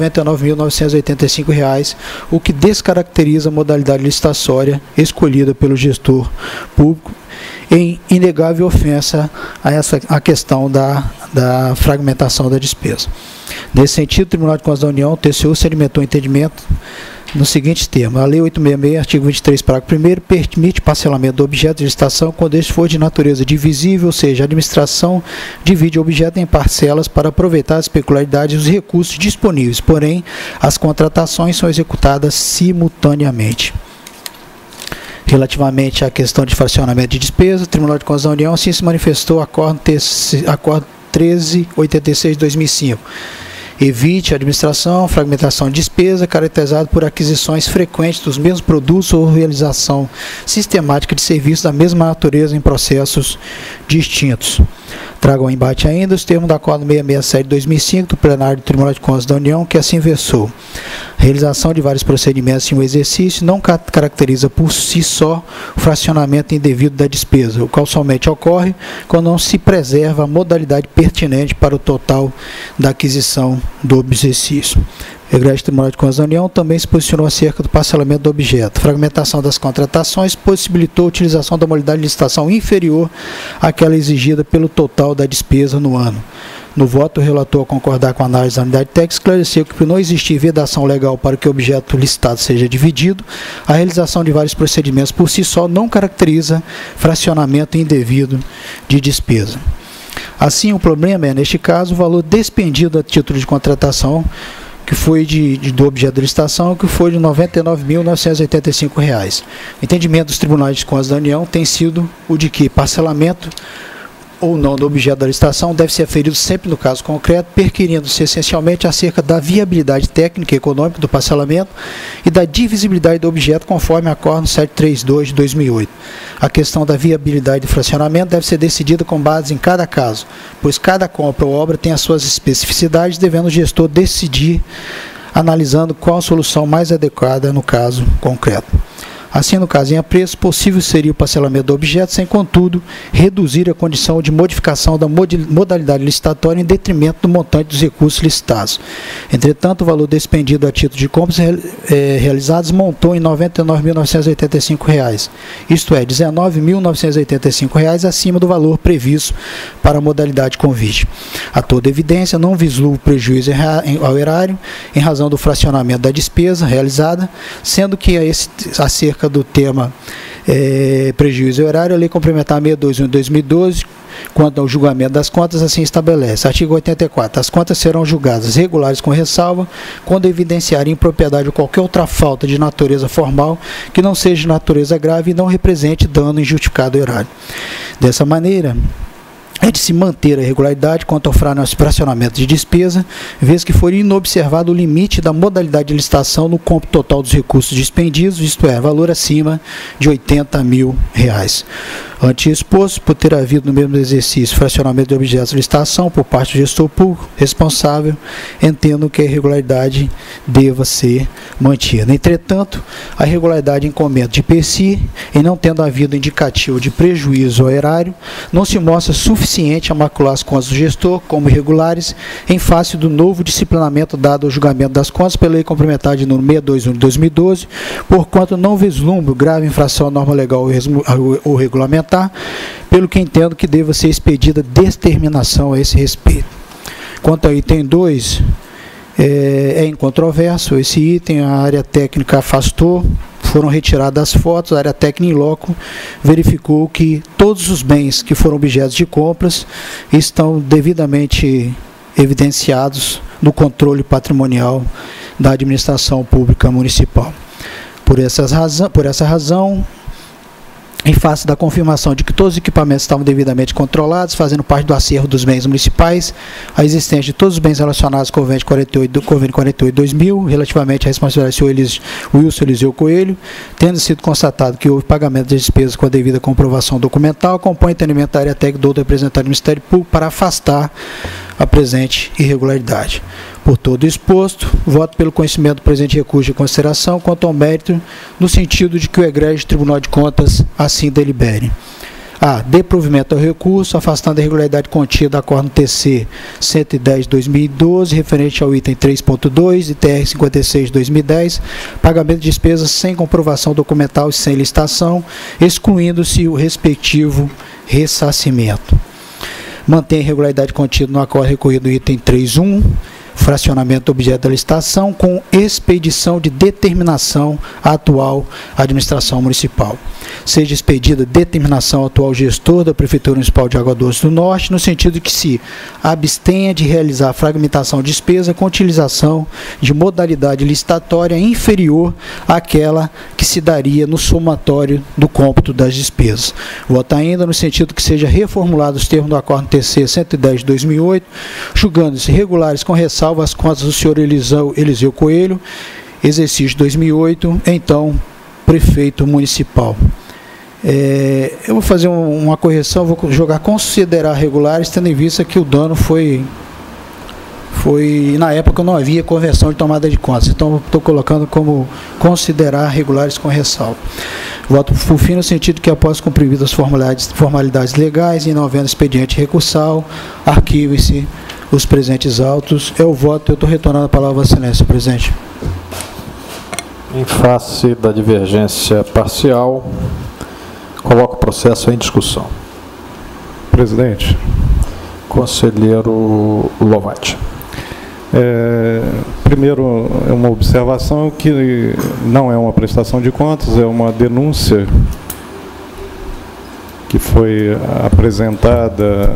99.985, o que descaracteriza a modalidade licitatória escolhida pelo gestor público, em inegável ofensa a questão da fragmentação da despesa. Nesse sentido, o Tribunal de Contas da União, TCU, se alimentou o entendimento no seguinte termo: a Lei 866, artigo 23, parágrafo 1º, permite parcelamento do objeto de licitação quando este for de natureza divisível, ou seja, a administração divide o objeto em parcelas para aproveitar as peculiaridades e os recursos disponíveis, porém, as contratações são executadas simultaneamente. Relativamente à questão de fracionamento de despesa, o Tribunal de Contas da União assim se manifestou acordo 1386 de 2005. Evite a administração, fragmentação de despesa, caracterizado por aquisições frequentes dos mesmos produtos ou realização sistemática de serviços da mesma natureza em processos distintos. Trago ao embate ainda os termos da Acordo 667 de 2005 do plenário do Tribunal de Contas da União, que assim versou: a realização de vários procedimentos em um exercício não caracteriza por si só o fracionamento indevido da despesa, o qual somente ocorre quando não se preserva a modalidade pertinente para o total da aquisição do exercício. O Egrégio Tribunal de Contas da União também se posicionou acerca do parcelamento do objeto. A fragmentação das contratações possibilitou a utilização da modalidade de licitação inferior àquela exigida pelo total da despesa no ano. No voto, o relator, ao concordar com a análise da unidade técnica, esclareceu que, por não existir vedação legal para que o objeto licitado seja dividido, a realização de vários procedimentos por si só não caracteriza fracionamento indevido de despesa. Assim, o problema é, neste caso, o valor despendido a título de contratação, que foi do objeto de licitação, que foi de R$ 99.985. O entendimento dos tribunais de contas da União tem sido o de que parcelamento ou não do objeto da licitação deve ser aferido sempre no caso concreto, perquirindo-se essencialmente acerca da viabilidade técnica e econômica do parcelamento e da divisibilidade do objeto, conforme a Acordo 732 de 2008. A questão da viabilidade do fracionamento deve ser decidida com base em cada caso, pois cada compra ou obra tem as suas especificidades, devendo o gestor decidir analisando qual a solução mais adequada no caso concreto. Assim, no caso em apreço, possível seria o parcelamento do objeto, sem, contudo, reduzir a condição de modificação da modalidade licitatória em detrimento do montante dos recursos licitados. Entretanto, o valor despendido a título de compras realizadas montou em R$ 99.985, isto é, R$ 19.985 acima do valor previsto para a modalidade convite. A toda evidência, não vislumbra prejuízo ao erário em razão do fracionamento da despesa realizada, sendo que acerca do tema prejuízo e horário, a Lei Complementar 621 de 2012, quanto ao julgamento das contas, assim estabelece. Artigo 84. As contas serão julgadas regulares com ressalva quando evidenciarem impropriedade ou qualquer outra falta de natureza formal que não seja de natureza grave e não represente dano injustificado ao erário. Dessa maneira, é de se manter a regularidade quanto ao fracionamento de despesa, vez que for inobservado o limite da modalidade de licitação no cômputo total dos recursos dispendidos, isto é, valor acima de R$80 mil. Ante exposto, por ter havido no mesmo exercício fracionamento de objetos de licitação por parte do gestor público responsável, entendo que a irregularidade deva ser mantida. Entretanto, a irregularidade encomenda de per si, e não tendo havido indicativo de prejuízo ao erário, não se mostra suficiente a macular as contas do gestor como irregulares em face do novo disciplinamento dado ao julgamento das contas pela Lei Complementar de número 621 de 2012, porquanto não vislumbro grave infração à norma legal ou regulamentar, pelo que entendo que deva ser expedida determinação a esse respeito. Quanto ao item 2, é incontroverso. Esse item a área técnica afastou, foram retiradas as fotos, a área técnica em loco verificou que todos os bens que foram objetos de compras estão devidamente evidenciados no controle patrimonial da administração pública municipal. Por essa razão, em face da confirmação de que todos os equipamentos estavam devidamente controlados, fazendo parte do acervo dos bens municipais, a existência de todos os bens relacionados com o Convênio 48/2000, relativamente à responsabilidade do senhor Wilson Eliseu Coelho, tendo sido constatado que houve pagamento de despesas com a devida comprovação documental, compõe entendimento da área técnica do outro representante do Ministério Público para afastar a presente irregularidade. Por todo exposto, voto pelo conhecimento do presente recurso de consideração quanto ao mérito, no sentido de que o egrégio Tribunal de Contas assim delibere. A. Dê provimento ao recurso, afastando a irregularidade contida da acórdão TC 110/2012, referente ao item 3.2 e TR 56/2010, pagamento de despesas sem comprovação documental e sem licitação, excluindo-se o respectivo ressarcimento. Mantém a irregularidade contida no acórdão recorrido no item 3.1, fracionamento do objeto da licitação com expedição de determinação à atual administração municipal. Seja expedida determinação ao atual gestor da Prefeitura Municipal de Água Doce do Norte, no sentido que se abstenha de realizar a fragmentação de despesa com utilização de modalidade licitatória inferior àquela que se daria no somatório do cômputo das despesas. Voto ainda no sentido que seja reformulado os termos do acórdão TC 110/2008, julgando-se regulares com ressalva as contas do senhor Eliseu Coelho, exercício 2008, então prefeito municipal. Eu vou fazer uma correção, vou jogar considerar regulares, tendo em vista que o dano foi na época não havia conversão de tomada de contas, então estou colocando como considerar regulares com ressalva. Voto por fim no sentido que, após cumpridas as formalidades legais e não havendo expediente recursal, arquivem-se os presentes autos. É o voto. Eu estou retornando a palavra à excelência, presidente. Em face da divergência parcial, coloco o processo em discussão. Presidente. Conselheiro Lovati. Primeiro, é uma observação que não é uma prestação de contas, é uma denúncia que foi apresentada,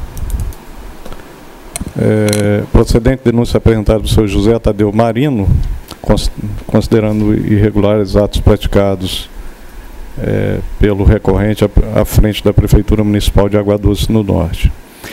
procedente denúncia apresentada pelo senhor José Tadeu Marino, considerando irregulares atos praticados pelo recorrente à frente da Prefeitura Municipal de Água Doce no Norte.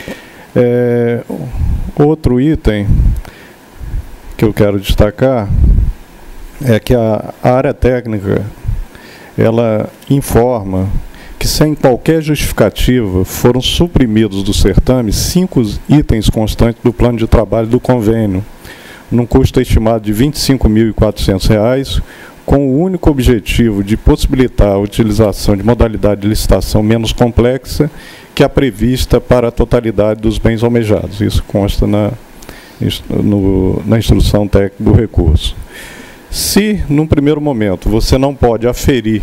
Outro item que eu quero destacar é que a área técnica ela informa que, sem qualquer justificativa, foram suprimidos do certame 5 itens constantes do plano de trabalho do convênio, num custo estimado de R$ 25.400, com o único objetivo de possibilitar a utilização de modalidade de licitação menos complexa que a prevista para a totalidade dos bens almejados. Isso consta na instrução técnica do recurso. Se, num primeiro momento, você não pode aferir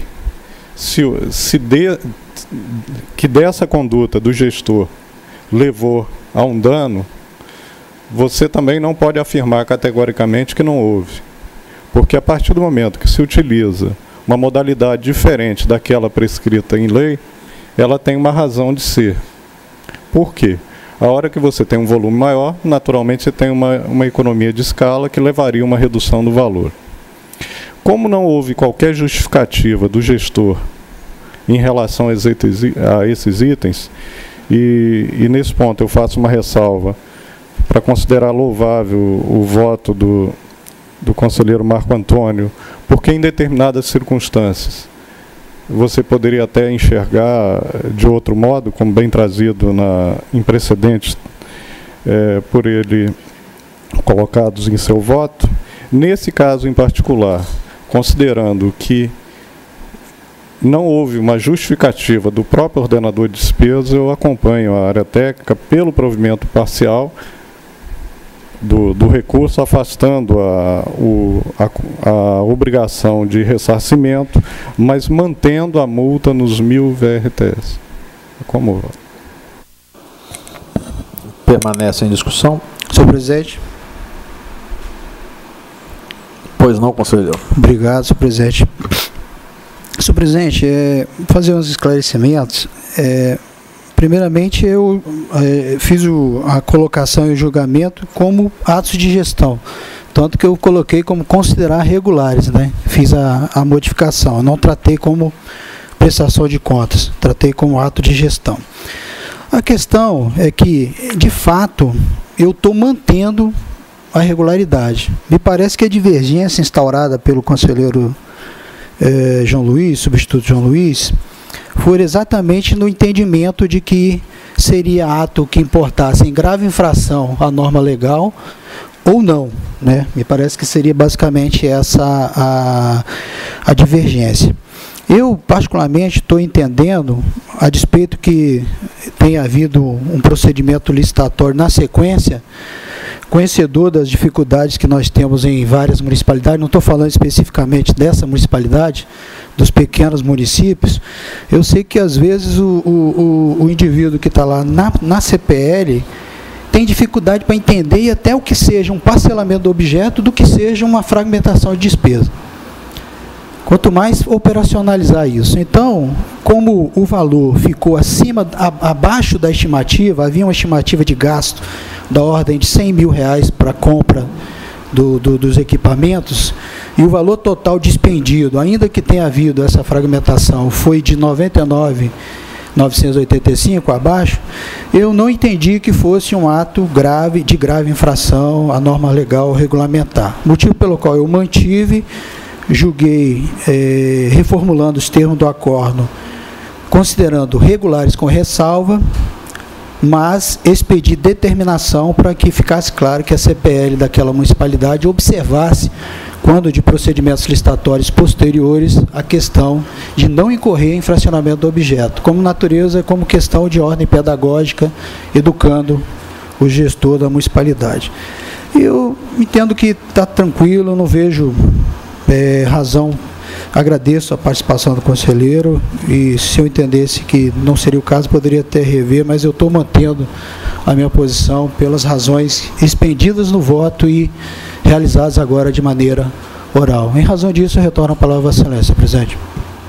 que dessa conduta do gestor levou a um dano, você também não pode afirmar categoricamente que não houve. Porque a partir do momento que se utiliza uma modalidade diferente daquela prescrita em lei, ela tem uma razão de ser. Por quê? A hora que você tem um volume maior, naturalmente você tem uma economia de escala que levaria a uma redução do valor. Como não houve qualquer justificativa do gestor em relação a esses itens, e nesse ponto eu faço uma ressalva para considerar louvável o voto do conselheiro Marco Antônio, porque em determinadas circunstâncias você poderia até enxergar de outro modo, como bem trazido em precedentes por ele colocados em seu voto. Nesse caso em particular, considerando que não houve uma justificativa do próprio ordenador de despesas, eu acompanho a área técnica pelo provimento parcial do recurso, afastando a obrigação de ressarcimento, mas mantendo a multa nos 1.000 VRTs. Como permanece em discussão? Senhor presidente. Pois não, conselheiro. Obrigado, senhor presidente. Senhor presidente, fazer uns esclarecimentos. Primeiramente, eu fiz a colocação e o julgamento como atos de gestão, tanto que eu coloquei como considerar regulares, né? Fiz a modificação, não tratei como prestação de contas, tratei como ato de gestão. A questão é que, de fato, eu estou mantendo a regularidade. Me parece que a divergência instaurada pelo conselheiro João Luiz, substituto João Luiz, foi exatamente no entendimento de que seria ato que importasse em grave infração à norma legal ou não, né? Me parece que seria basicamente essa a divergência. Eu, particularmente, estou entendendo, a despeito que tenha havido um procedimento licitatório na sequência, conhecedor das dificuldades que nós temos em várias municipalidades, não estou falando especificamente dessa municipalidade, dos pequenos municípios, eu sei que às vezes o indivíduo que está lá na CPL tem dificuldade para entender e até o que seja um parcelamento do objeto do que seja uma fragmentação de despesa. Quanto mais operacionalizar isso. Então, como o valor ficou abaixo da estimativa, havia uma estimativa de gasto da ordem de R$100 mil para a compra dos equipamentos, e o valor total dispendido, ainda que tenha havido essa fragmentação, foi de 99.985 abaixo, eu não entendi que fosse um ato de grave infração à norma legal regulamentar. Motivo pelo qual eu mantive, julguei, reformulando os termos do acórdão, considerando regulares com ressalva, mas expedi determinação para que ficasse claro que a CPL daquela municipalidade observasse, quando de procedimentos licitatórios posteriores, a questão de não incorrer em fracionamento do objeto, como natureza, como questão de ordem pedagógica, educando o gestor da municipalidade. Eu entendo que está tranquilo, não vejo razão. Agradeço a participação do conselheiro e, se eu entendesse que não seria o caso, poderia até rever, mas eu estou mantendo a minha posição pelas razões expendidas no voto e realizadas agora de maneira oral. Em razão disso, eu retorno a palavra à Vossa Excelência, presidente.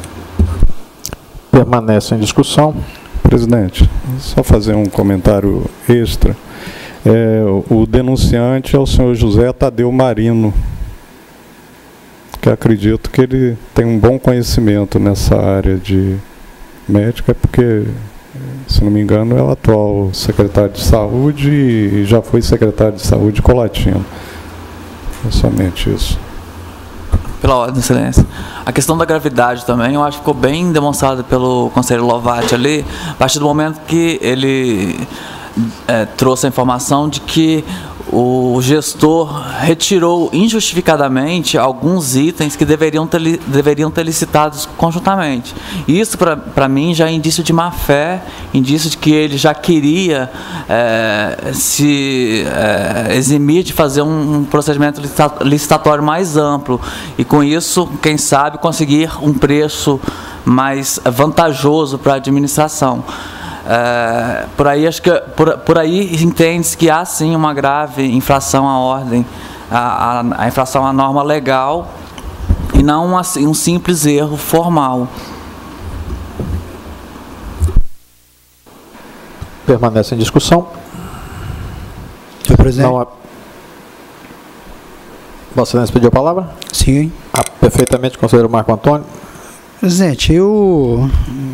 Permanece em discussão. Presidente, só fazer um comentário extra. O denunciante é o senhor José Tadeu Marino, que acredito que ele tem um bom conhecimento nessa área de médica, porque, se não me engano, é o atual secretário de saúde e já foi secretário de saúde de Colatina. É somente isso. Pela ordem, excelência. A questão da gravidade também, eu acho que ficou bem demonstrada pelo conselheiro Lovati ali, a partir do momento que ele trouxe a informação de que o gestor retirou injustificadamente alguns itens que deveriam ter licitados conjuntamente. Isso, para mim, já é indício de má-fé, indício de que ele já queria se eximir de fazer um procedimento licitatório mais amplo e, com isso, quem sabe, conseguir um preço mais vantajoso para a administração. Por aí, acho que por aí entende-se que há sim uma grave infração à ordem, a infração à norma legal, e não um simples erro formal. Permanece em discussão. Senhor presidente. Não há... Vossa Excelência pediu a palavra? Sim. Perfeitamente, conselheiro Marco Antônio. Presidente, eu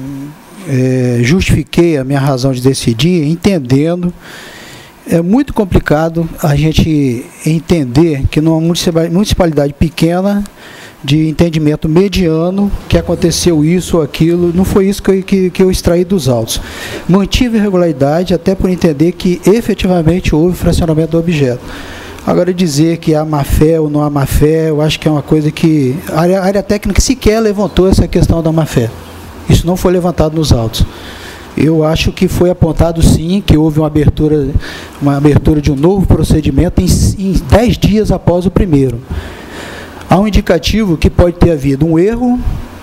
justifiquei a minha razão de decidir entendendo. É muito complicado a gente entender que numa municipalidade pequena, de entendimento mediano, que aconteceu isso ou aquilo, não foi isso que eu extraí dos autos. Mantive a irregularidade até por entender que efetivamente houve fracionamento do objeto. Agora, dizer que há má-fé ou não há má-fé, eu acho que é uma coisa que a área técnica sequer levantou essa questão da má-fé. Isso não foi levantado nos autos. Eu acho que foi apontado sim que houve uma abertura de um novo procedimento em 10 dias após o primeiro. Há um indicativo que pode ter havido um erro,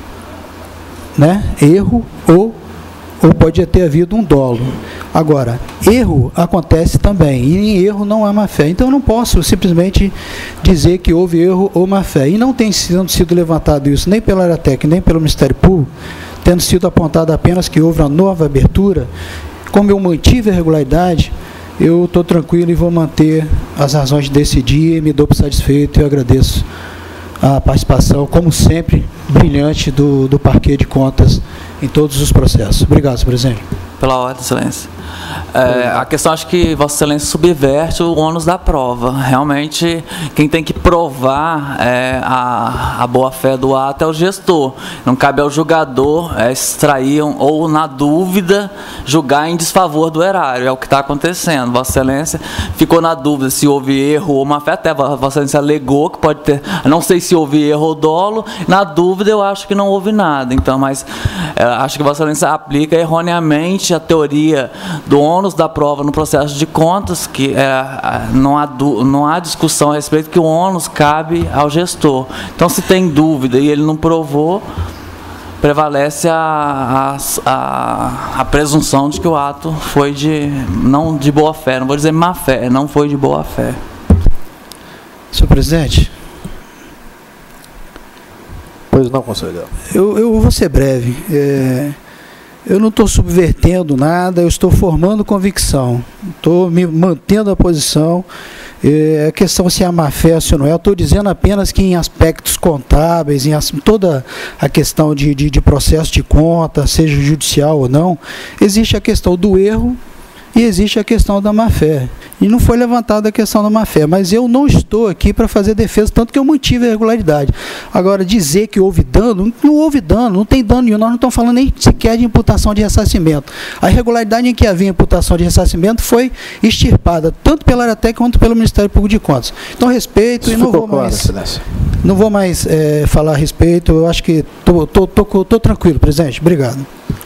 né? Erro ou pode ter havido um dolo. Agora, erro acontece também, e em erro não há má-fé. Então, eu não posso simplesmente dizer que houve erro ou má-fé. E não tem sido levantado isso nem pela área técnica, nem pelo Ministério Público, tendo sido apontado apenas que houve uma nova abertura. Como eu mantive a regularidade, eu estou tranquilo e vou manter as razões de decidir e me dou por satisfeito e agradeço a participação, como sempre, brilhante do Parquê de Contas em todos os processos. Obrigado, senhor presidente. Pela ordem, excelência. A questão, acho que Vossa Excelência subverte o ônus da prova. Realmente, quem tem que provar a boa-fé do ato é o gestor. Não cabe ao julgador extrair ou, na dúvida, julgar em desfavor do erário. É o que está acontecendo. Vossa Excelência ficou na dúvida se houve erro ou má-fé. Até Vossa Excelência alegou que pode ter... Não sei se houve erro ou dolo. Na dúvida, eu acho que não houve nada. Então, mas acho que Vossa Excelência aplica erroneamente a teoria do ônus da prova no processo de contas, que não há discussão a respeito que o ônus cabe ao gestor. Então, se tem dúvida e ele não provou, prevalece a presunção de que o ato foi não de boa-fé, não vou dizer má-fé, não foi de boa-fé. Senhor presidente. Pois não, conselheiro. Eu vou ser breve. Eu não estou subvertendo nada, eu estou formando convicção, estou me mantendo a posição. A questão se é má-fé ou se não é, eu estou dizendo apenas que em aspectos contábeis, em toda a questão de processo de conta, seja judicial ou não, existe a questão do erro e existe a questão da má-fé. E não foi levantada a questão da má-fé, mas eu não estou aqui para fazer defesa, tanto que eu mantive a irregularidade. Agora, dizer que houve dano, não houve dano, não tem dano nenhum, nós não estamos falando nem sequer de imputação de ressarcimento. A irregularidade em que havia imputação de ressarcimento foi extirpada, tanto pela área técnica quanto pelo Ministério Público de Contas. Então, respeito e não vou mais falar a respeito, eu acho que estou tranquilo, presidente. Obrigado.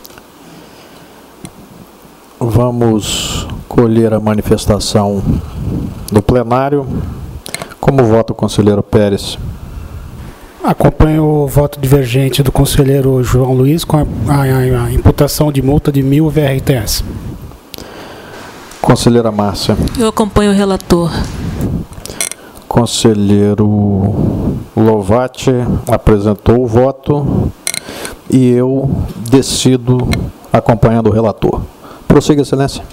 Vamos colher a manifestação do plenário. Como vota o conselheiro Pérez? Acompanho o voto divergente do conselheiro João Luiz com a imputação de multa de 1.000 VRTS. Conselheira Márcia. Eu acompanho o relator. Conselheiro Lovati apresentou o voto e eu decido acompanhando o relator. Prossiga, excelência.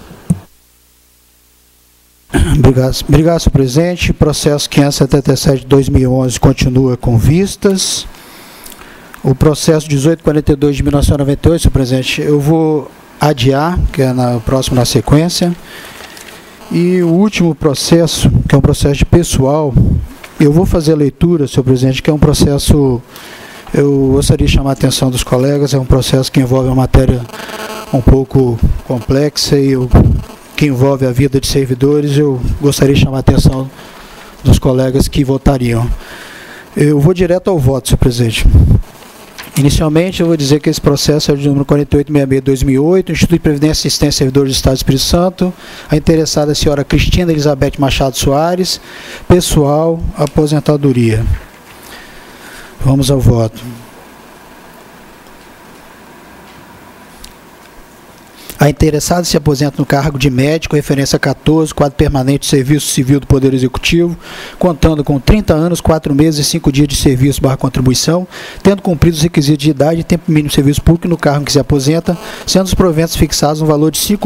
Obrigado, senhor presidente. O processo 577 de 2011 continua com vistas. O processo 1842 de 1998, senhor presidente, eu vou adiar, que é próximo na sequência. E o último processo, que é um processo de pessoal, eu vou fazer a leitura, senhor presidente, que é um processo, eu gostaria de chamar a atenção dos colegas, é um processo que envolve uma matéria um pouco complexa e que envolve a vida de servidores. Eu gostaria de chamar a atenção dos colegas que votariam. Eu vou direto ao voto, senhor presidente. Inicialmente, eu vou dizer que esse processo é o de número 4866-2008, Instituto de Previdência e Assistência Servidores do Estado do Espírito Santo, a interessada é a senhora Cristina Elizabeth Machado Soares, pessoal, aposentadoria. Vamos ao voto. A interessada se aposenta no cargo de médico, referência 14, quadro permanente de serviço civil do Poder Executivo, contando com 30 anos, 4 meses e 5 dias de serviço / contribuição, tendo cumprido os requisitos de idade e tempo mínimo de serviço público no cargo em que se aposenta, sendo os proventos fixados no valor de R$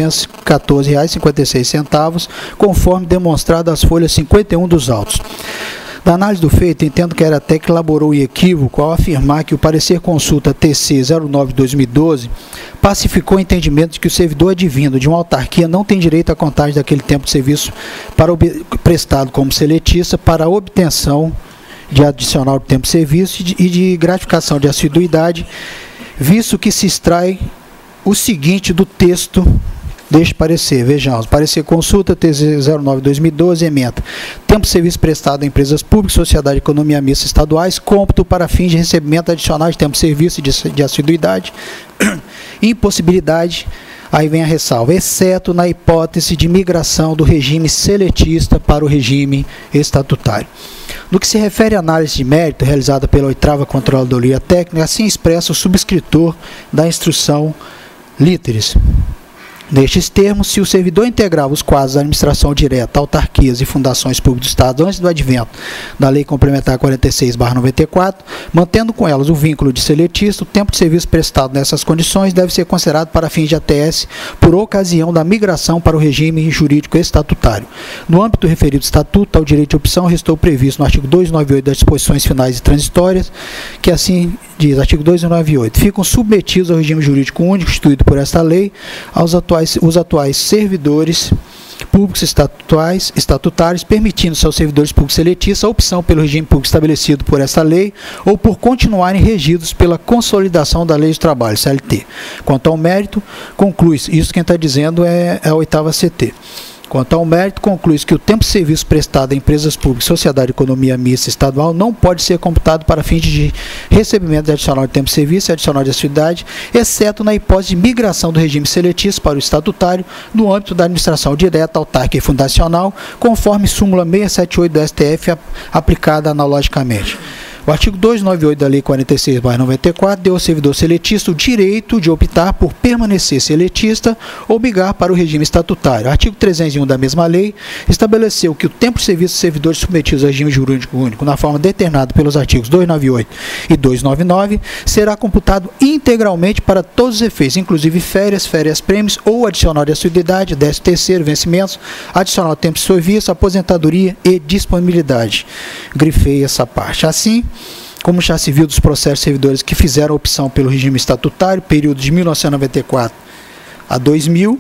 5.514,56, conforme demonstrado às folhas 51 dos autos. Da análise do feito, entendo que a Aeratec elaborou um equívoco ao afirmar que o parecer consulta TC 09/2012 pacificou o entendimento de que o servidor advindo de uma autarquia não tem direito à contagem daquele tempo de serviço prestado como seletista para a obtenção de adicional de tempo de serviço e de gratificação de assiduidade, visto que se extrai o seguinte do texto deste parecer. Vejamos, parecer consulta TC 09/2012, ementa: tempo de serviço prestado a empresas públicas, sociedade de economia mista estaduais, cômputo para fins de recebimento adicional de tempo de serviço e de assiduidade, impossibilidade, aí vem a ressalva, exceto na hipótese de migração do regime seletista para o regime estatutário. No que se refere à análise de mérito realizada pela 8ª Controladoria Técnica, assim expressa o subscritor da instrução literis. Nestes termos, se o servidor integrava os quadros da administração direta, autarquias e fundações públicas do Estado antes do advento da Lei Complementar 46/94, mantendo com elas o vínculo de seletista, o tempo de serviço prestado nessas condições deve ser considerado para fins de ATS por ocasião da migração para o regime jurídico estatutário. No âmbito do referido estatuto, tal direito de opção restou previsto no artigo 298 das disposições finais e transitórias, que assim diz, artigo 298, ficam submetidos ao regime jurídico único instituído por esta lei os atuais servidores públicos estatutários, permitindo-se aos servidores públicos seletistas a opção pelo regime público estabelecido por esta lei ou por continuarem regidos pela consolidação da Lei de Trabalho, CLT. Quanto ao mérito, conclui-se, isso quem está dizendo é a 8ª CT. Quanto ao mérito, conclui-se que o tempo de serviço prestado a empresas públicas, sociedade de economia mista estadual, não pode ser computado para fins de recebimento de adicional de tempo de serviço e adicional de assiduidade, exceto na hipótese de migração do regime seletista para o estatutário no âmbito da administração direta, autárquica e fundacional, conforme súmula 678 do STF, aplicada analogicamente. O artigo 298 da Lei 46/94 deu ao servidor seletista o direito de optar por permanecer seletista ou migrar para o regime estatutário. O artigo 301 da mesma lei estabeleceu que o tempo de serviço dos servidores submetidos ao regime jurídico único, na forma determinada pelos artigos 298 e 299, será computado integralmente para todos os efeitos, inclusive férias, férias-prêmios ou adicional de assiduidade, 13º, vencimentos, adicional de tempo de serviço, aposentadoria e disponibilidade. Grifei essa parte. Assim, como já se viu dos processos de servidores que fizeram opção pelo regime estatutário, período de 1994 a 2000,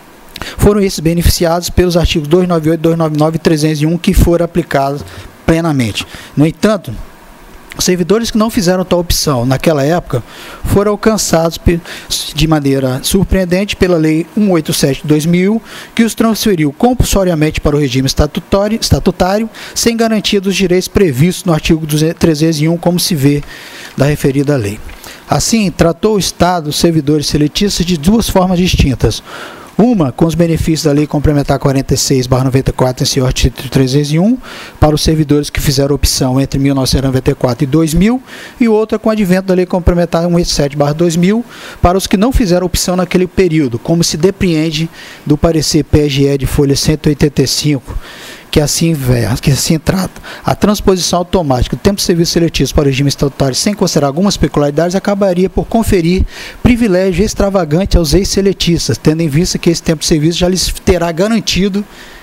foram esses beneficiados pelos artigos 298, 299 e 301 que foram aplicados plenamente. No entanto, os servidores que não fizeram tal opção naquela época foram alcançados de maneira surpreendente pela Lei 187 de 2000, que os transferiu compulsoriamente para o regime estatutário, sem garantia dos direitos previstos no artigo 301, como se vê da referida lei. Assim, tratou o Estado os servidores seletistas de duas formas distintas. Uma, com os benefícios da Lei Complementar 46/94, em seu artigo 301, para os servidores que fizeram opção entre 1994 e 2000, e outra com o advento da Lei Complementar 187/2000, para os que não fizeram opção naquele período, como se depreende do parecer PGE de folha 185, que assim trata. A transposição automática do tempo de serviço seletivo para o regime estatutário, sem considerar algumas peculiaridades, acabaria por conferir privilégio extravagante aos ex-seletistas, tendo em vista que esse tempo de serviço já lhes terá garantido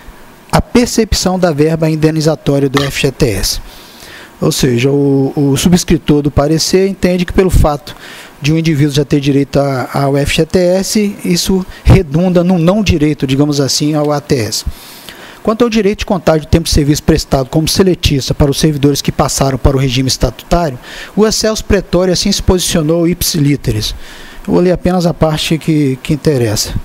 a percepção da verba indenizatória do FGTS. Ou seja, o subscritor do parecer entende que pelo fato de um indivíduo já ter direito ao FGTS, isso redunda num não direito, digamos assim, ao ATS. Quanto ao direito de contagem do tempo de serviço prestado como seletista para os servidores que passaram para o regime estatutário, o excelso pretório assim se posicionou ipsis literis. Eu vou ler apenas a parte que interessa.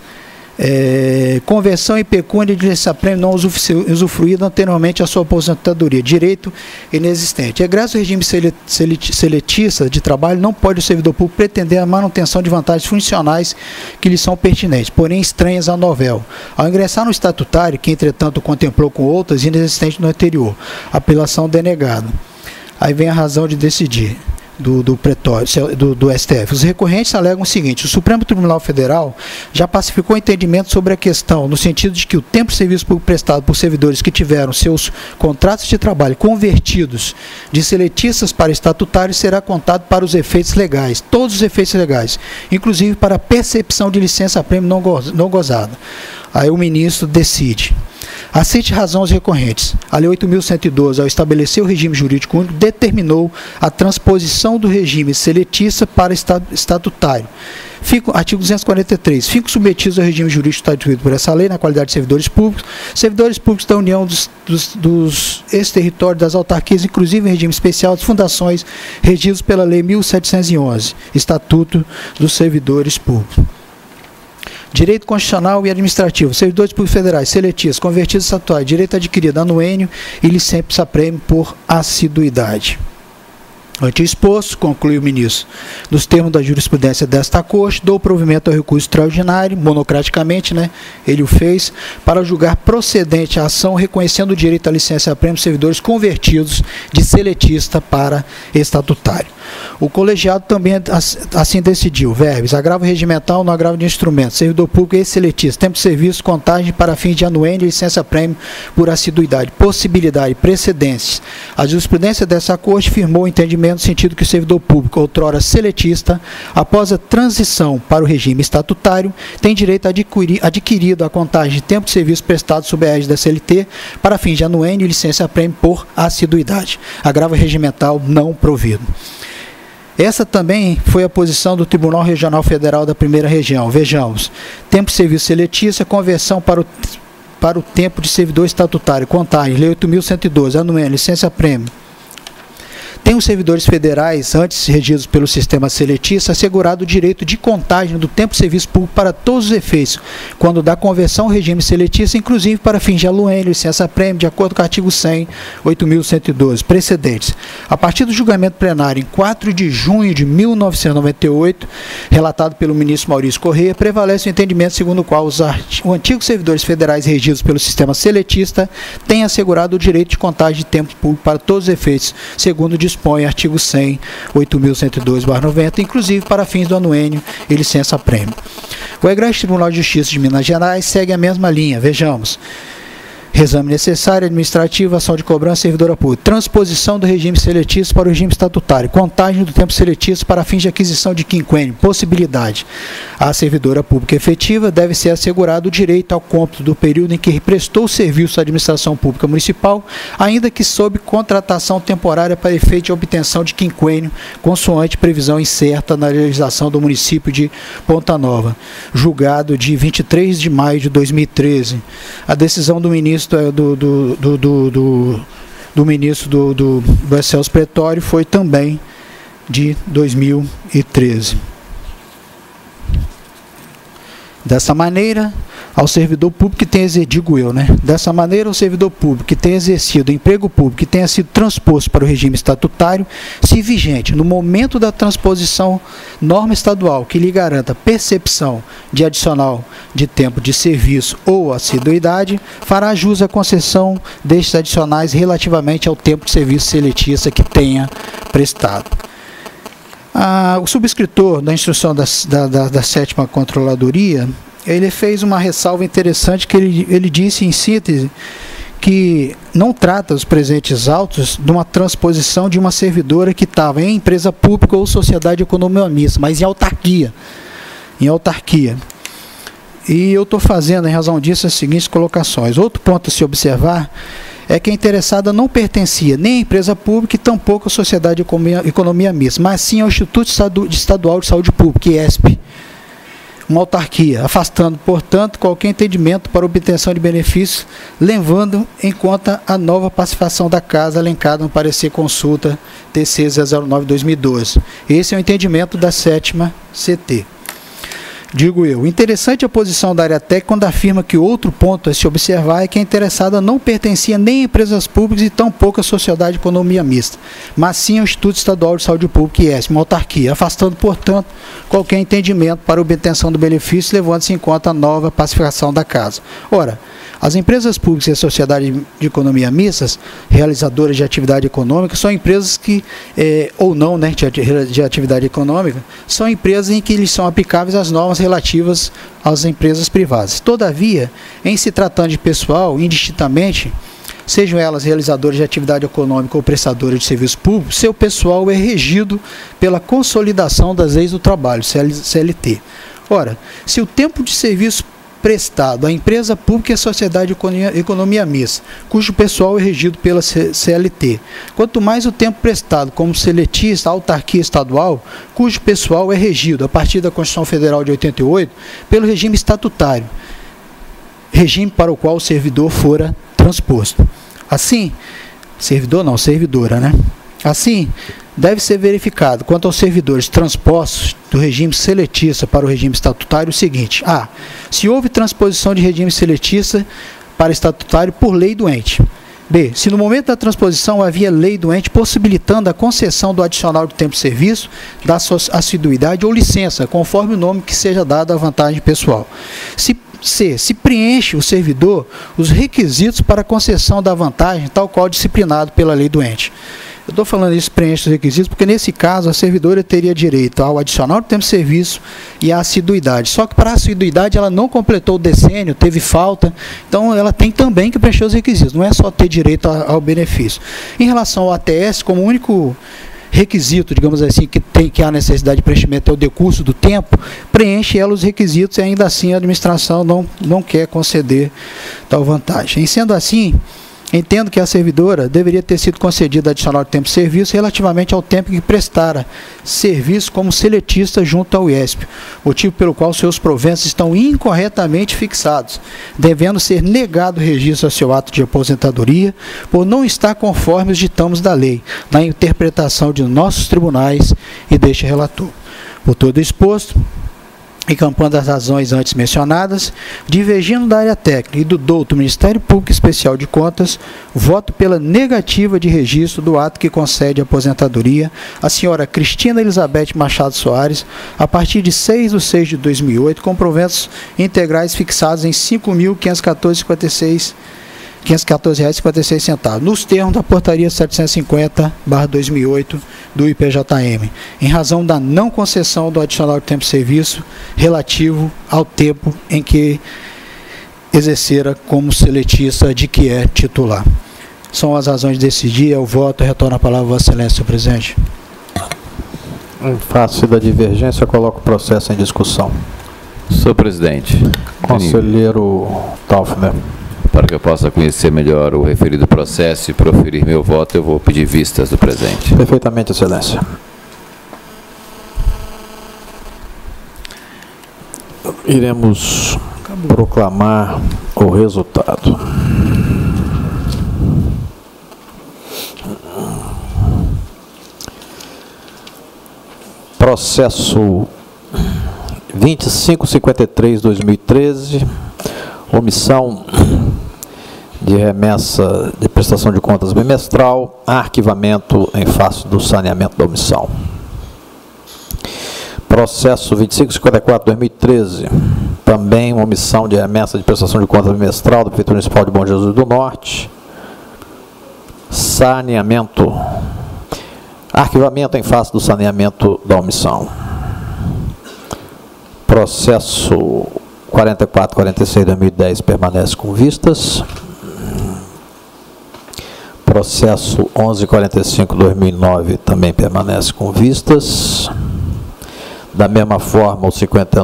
Conversão em pecúnia de licença-prêmio não usufruído anteriormente à sua aposentadoria, direito inexistente. Egresso do regime seletista de trabalho, não pode o servidor público pretender a manutenção de vantagens funcionais que lhe são pertinentes, porém estranhas ao novel. Ao ingressar no estatutário, que entretanto contemplou com outras, inexistentes no anterior, apelação denegada. Aí vem a razão de decidir. do STF. Os recorrentes alegam o seguinte: o Supremo Tribunal Federal já pacificou o entendimento sobre a questão, no sentido de que o tempo de serviço público prestado por servidores que tiveram seus contratos de trabalho convertidos de seletistas para estatutários será contado para os efeitos legais, todos os efeitos legais, inclusive para a percepção de licença-prêmio não gozada. Aí o ministro decide. Aceite razão aos recorrentes. A Lei 8.112, ao estabelecer o regime jurídico único, determinou a transposição do regime seletista para estatutário. Artigo 243. Ficam submetidos ao regime jurídico estatuído por essa lei, na qualidade de servidores públicos da União dos ex-territórios, das autarquias, inclusive em regime especial das fundações regidos pela Lei 1.711, Estatuto dos Servidores Públicos. Direito constitucional e administrativo, servidores públicos federais, seletistas, convertidos estatutários, direito adquirido anuênio e licença-prêmio por assiduidade. Ante exposto, conclui o ministro, nos termos da jurisprudência desta Corte, dou provimento ao recurso extraordinário, monocraticamente, ele o fez, para julgar procedente a ação reconhecendo o direito à licença-prêmio de servidores convertidos de seletista para estatutário. O colegiado também assim decidiu: verbes, agravo regimental no agravo de instrumento, servidor público e seletista, tempo de serviço, contagem para fins de anuênio e licença-prêmio por assiduidade, possibilidade, precedências. A jurisprudência dessa Corte firmou o entendimento no sentido que o servidor público, outrora seletista, após a transição para o regime estatutário, tem direito adquirido a contagem de tempo de serviço prestado sob a égide da CLT para fins de anuênio e licença-prêmio por assiduidade. Agravo regimental não provido. Essa também foi a posição do Tribunal Regional Federal da Primeira Região. Vejamos: tempo de serviço seletista, conversão para o tempo de servidor estatutário, contagem, Lei 8.112, anuênio, licença-prêmio. Tem os servidores federais, antes regidos pelo sistema seletista, assegurado o direito de contagem do tempo de serviço público para todos os efeitos, quando da conversão ao regime seletista, inclusive para fins de anuênio, licença-prêmio, de acordo com o artigo 100, 8.112, precedentes. A partir do julgamento plenário, em 4 de junho de 1998, relatado pelo ministro Maurício Corrêa, prevalece o entendimento segundo o qual os antigos servidores federais regidos pelo sistema seletista têm assegurado o direito de contagem de tempo público para todos os efeitos, segundo dispõe artigo 100, 8.102/90, inclusive para fins do anuênio e licença-prêmio. O Egrégio Tribunal de Justiça de Minas Gerais segue a mesma linha. Vejamos: exame necessário, administrativo, ação de cobrança, servidora pública. Transposição do regime seletista para o regime estatutário. Contagem do tempo seletista para fins de aquisição de quinquênio. Possibilidade: a servidora pública efetiva deve ser assegurado o direito ao cômputo do período em que prestou serviço à administração pública municipal, ainda que sob contratação temporária para efeito de obtenção de quinquênio, consoante previsão incerta na legislação do município de Ponta Nova. Julgado de 23 de maio de 2013. A decisão do ministro do ministro do Excelso Pretório foi também de 2013. Dessa maneira, ao servidor público que tenha Dessa maneira, o servidor público que tenha exercido emprego público que tenha sido transposto para o regime estatutário, se vigente no momento da transposição, norma estadual que lhe garanta percepção de adicional de tempo de serviço ou assiduidade, fará jus à concessão destes adicionais relativamente ao tempo de serviço seletista que tenha prestado. O subscritor da instrução da 7ª Controladoria, ele fez uma ressalva interessante, que ele disse em síntese que não trata os presentes autos de uma transposição de uma servidora que estava em empresa pública ou sociedade de economia mista, mas em autarquia. E eu estou fazendo, em razão disso, as seguintes colocações. Outro ponto a se observar é que a interessada não pertencia nem à empresa pública e tampouco à sociedade de economia mista, mas sim ao Instituto Estadual de Saúde Pública, IESP, uma autarquia, afastando, portanto, qualquer entendimento para obtenção de benefícios, levando em conta a nova pacificação da casa, elencada no parecer consulta TC 009/2012. Esse é o entendimento da 7ª CT. Digo eu, interessante a posição da área técnica quando afirma que outro ponto a se observar é que a interessada não pertencia nem a empresas públicas e tampouco à Sociedade de Economia Mista, mas sim ao Instituto Estadual de Saúde Pública, IESP, uma autarquia, afastando, portanto, qualquer entendimento para obtenção do benefício, levando-se em conta a nova pacificação da casa. Ora, as empresas públicas e a Sociedade de Economia Mistas, realizadoras de atividade econômica, são empresas que, ou não, né, de atividade econômica, são empresas em que lhes são aplicáveis as normas relativas às empresas privadas. Todavia, em se tratando de pessoal, indistintamente, sejam elas realizadoras de atividade econômica ou prestadoras de serviço público, seu pessoal é regido pela Consolidação das Leis do Trabalho, CLT. Ora, se o tempo de serviço prestado à empresa pública e à Sociedade de Economia Mista, cujo pessoal é regido pela CLT. Quanto mais o tempo prestado como seletista, autarquia estadual, cujo pessoal é regido, a partir da Constituição Federal de 88, pelo regime estatutário, regime para o qual o servidor fora transposto. Assim, servidor não, servidora, né? Assim, deve ser verificado, quanto aos servidores transpostos do regime seletista para o regime estatutário, o seguinte: a. Se houve transposição de regime seletista para estatutário por lei do ente. B. Se no momento da transposição havia lei do ente possibilitando a concessão do adicional de tempo de serviço, da assiduidade ou licença, conforme o nome que seja dado à vantagem pessoal. C. Se preenche o servidor os requisitos para a concessão da vantagem, tal qual disciplinado pela lei do ente. Eu estou falando isso, preenche os requisitos, porque nesse caso a servidora teria direito ao adicional de tempo de serviço e à assiduidade. Só que para a assiduidade ela não completou o decênio, teve falta, então ela tem também que preencher os requisitos, não é só ter direito ao benefício. Em relação ao ATS, como único requisito, digamos assim, que há necessidade de preenchimento é o decurso do tempo, preenche ela os requisitos e ainda assim a administração não quer conceder tal vantagem. E sendo assim, entendo que a servidora deveria ter sido concedida adicional de tempo de serviço relativamente ao tempo que prestara serviço como seletista junto ao IESP, motivo pelo qual seus proventos estão incorretamente fixados, devendo ser negado o registro ao seu ato de aposentadoria, por não estar conforme os ditames da lei, na interpretação de nossos tribunais e deste relator. Por todo exposto, encampando as razões antes mencionadas, divergindo da área técnica e do douto Ministério Público Especial de Contas, voto pela negativa de registro do ato que concede a aposentadoria à senhora Cristina Elizabeth Machado Soares, a partir de 6/6/2008, com proventos integrais fixados em R$ 5.514,56, nos termos da portaria 750/2008 do IPJM, em razão da não concessão do adicional de tempo de serviço relativo ao tempo em que exercera como seletista de que é titular. São as razões desse dia. Eu voto e retorno a palavra a Vossa Excelência, senhor presidente. Em face da divergência, eu coloco o processo em discussão. Senhor presidente. Conselheiro Taufner. Para que eu possa conhecer melhor o referido processo e proferir meu voto, eu vou pedir vistas do presente. Perfeitamente, Excelência. Iremos proclamar o resultado. Processo 2553/2013, omissão de remessa de prestação de contas bimestral, arquivamento em face do saneamento da omissão. Processo 2554/2013, também uma omissão de remessa de prestação de contas bimestral da Prefeitura Municipal de Bom Jesus do Norte, saneamento, arquivamento em face do saneamento da omissão. Processo 4446/2010 permanece com vistas. Processo 1145/2009 também permanece com vistas. Da mesma forma, o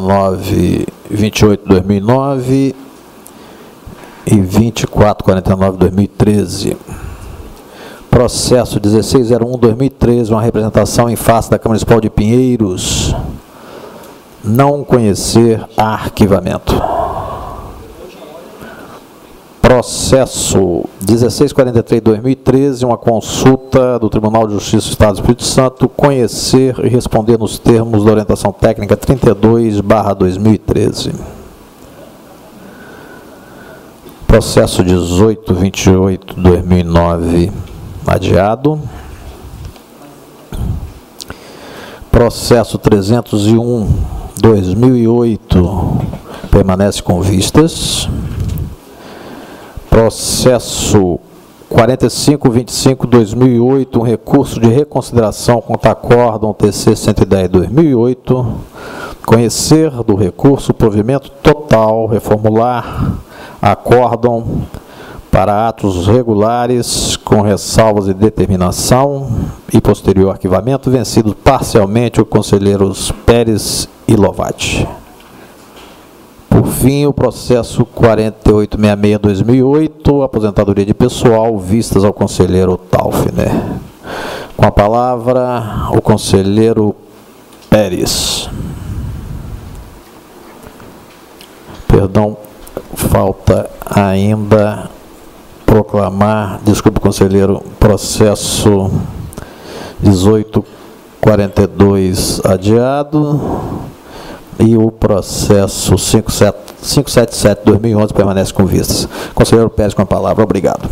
5928/2009 e 2449/2013. Processo 1601/2013, uma representação em face da Câmara Municipal de Pinheiros. Não conhecer arquivamento. Processo 1643/2013, uma consulta do Tribunal de Justiça do Estado do Espírito Santo, conhecer e responder nos termos da orientação técnica 32/2013. Processo 1828/2009, adiado. Processo 301/2008, permanece com vistas. Processo 4525/2008, um recurso de reconsideração contra acórdão TC 110/2008. Conhecer do recurso provimento total, reformular acórdão para atos regulares com ressalvas de determinação e posterior arquivamento, vencido parcialmente os conselheiros Pérez e Lovati. Por fim, o processo 4866/2008, aposentadoria de pessoal, vistas ao conselheiro Taufner. Com a palavra, o conselheiro Pérez. Perdão, falta ainda proclamar, desculpe, conselheiro, processo 1842 adiado. E o processo 577/2011 permanece com vistas. Conselheiro Pérez, com a palavra. Obrigado.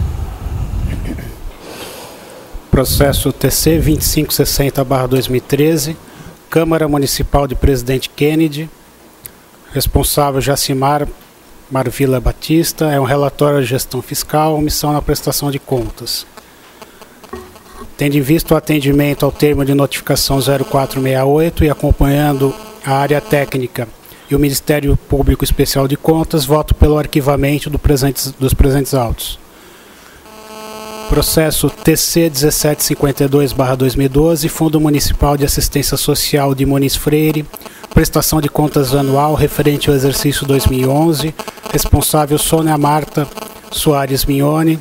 Processo TC 2560/2013, Câmara Municipal de Presidente Kennedy. Responsável Jacimar Marvila Batista. É um relatório de gestão fiscal, omissão na prestação de contas. Tendo em vista o atendimento ao termo de notificação 0468 e acompanhando a área técnica e o Ministério Público Especial de Contas, voto pelo arquivamento dos presentes autos. Processo TC 1752/2012, Fundo Municipal de Assistência Social de Muniz Freire, prestação de contas anual referente ao exercício 2011, responsável Sônia Marta Soares Mignoni.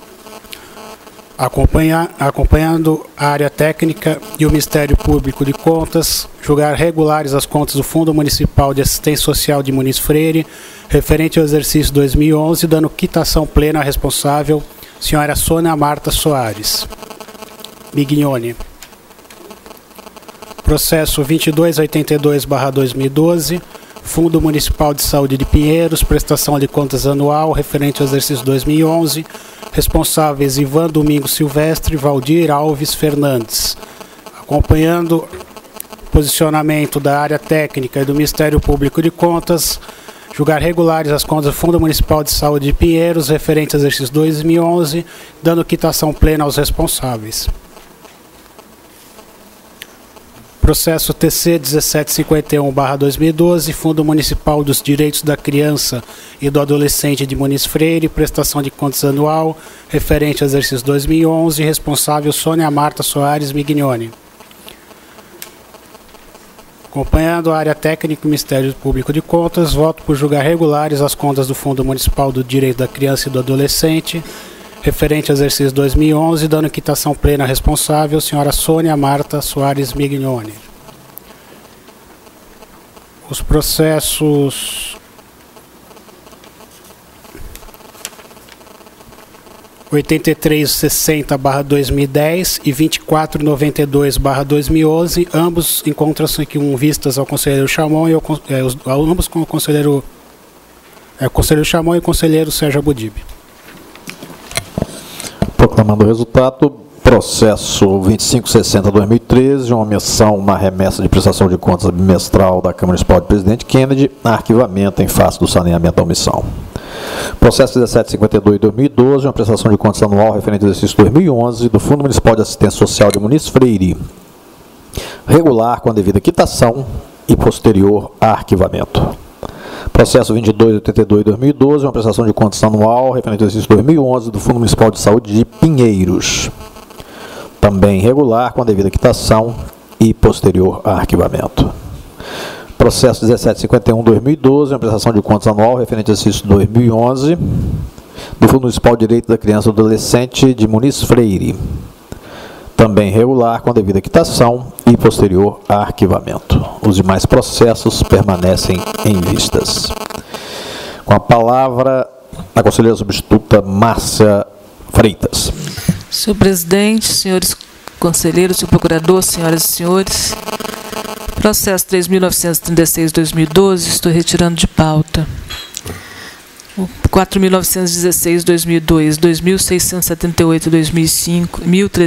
Acompanhando a área técnica e o Ministério Público de Contas, julgar regulares as contas do Fundo Municipal de Assistência Social de Muniz Freire, referente ao exercício 2011, dando quitação plena à responsável, senhora Sônia Marta Soares Mignoni. Processo 2282/2012, Fundo Municipal de Saúde de Pinheiros, prestação de contas anual, referente ao exercício 2011, responsáveis Ivan Domingos Silvestre, Valdir Alves Fernandes. Acompanhando o posicionamento da área técnica e do Ministério Público de Contas, julgar regulares as contas do Fundo Municipal de Saúde de Pinheiros, referente ao exercício 2011, dando quitação plena aos responsáveis. Processo TC 1751/2012, Fundo Municipal dos Direitos da Criança e do Adolescente de Muniz Freire, prestação de contas anual, referente ao exercício 2011, responsável Sônia Marta Soares Mignoni. Acompanhando a área técnica do Ministério Público de Contas, voto por julgar regulares as contas do Fundo Municipal do Direito da Criança e do Adolescente, referente ao exercício 2011, dando quitação plena responsável, senhora Sônia Marta Soares Mignoni. Os processos 8360/2010 e 2492/2011, ambos encontram-se aqui com vistas ao conselheiro Chamon e ambos com o conselheiro Chamon e o conselheiro Sérgio Abudib. Proclamando o resultado, processo 2560/2013, uma omissão, uma remessa de prestação de contas bimestral da Câmara Municipal de Presidente Kennedy, arquivamento em face do saneamento da omissão. Processo 1752/2012, uma prestação de contas anual referente ao exercício 2011 do Fundo Municipal de Assistência Social de Muniz Freire, regular com a devida quitação e posterior arquivamento. Processo 2282/2012, uma prestação de contas anual referente ao exercício 2011 do Fundo Municipal de Saúde de Pinheiros, também regular com a devida quitação e posterior arquivamento. Processo 1751/2012, uma prestação de contas anual referente ao exercício 2011 do Fundo Municipal de Direito da Criança e do Adolescente de Muniz Freire, também regular com a devida quitação e posterior arquivamento. Os demais processos permanecem em vistas. Com a palavra, A conselheira substituta Márcia Freitas. Senhor presidente, senhores conselheiros, senhor procurador, senhoras e senhores, processo 3.936/2012, estou retirando de pauta. O 4.916/2002, 2.678/2005,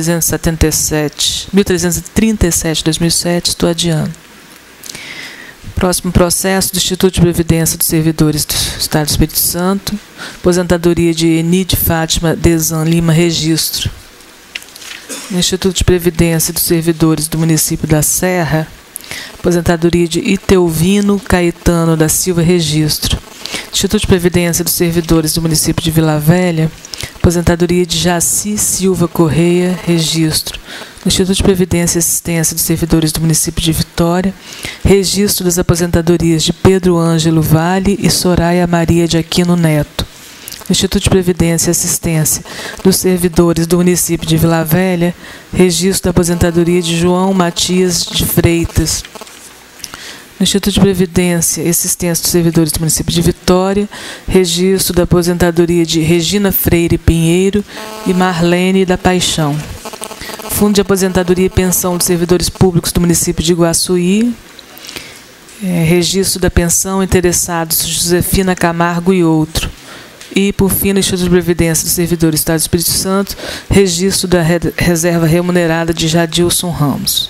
1.337/2007, estou adiando. Próximo processo do Instituto de Previdência dos Servidores do Estado do Espírito Santo, aposentadoria de Enide Fátima Desan Lima, registro. No Instituto de Previdência dos Servidores do município da Serra, aposentadoria de Itelvino Caetano da Silva, registro. Instituto de Previdência dos Servidores do município de Vila Velha, aposentadoria de Jaci Silva Correia, registro. No Instituto de Previdência e Assistência dos Servidores do município de Vitória, registro das aposentadorias de Pedro Ângelo Vale e Soraya Maria de Aquino Neto. No Instituto de Previdência e Assistência dos Servidores do município de Vila Velha, registro da aposentadoria de João Matias de Freitas. No Instituto de Previdência e Assistência dos Servidores do município de Vitória, registro da aposentadoria de Regina Freire Pinheiro e Marlene da Paixão. Fundo de Aposentadoria e Pensão dos Servidores Públicos do município de Iguaçuí, registro da pensão interessados Josefina Camargo e outro. E, por fim, no Instituto de Previdência dos Servidores do Estado do Espírito Santo, registro da reserva remunerada de Jadilson Ramos.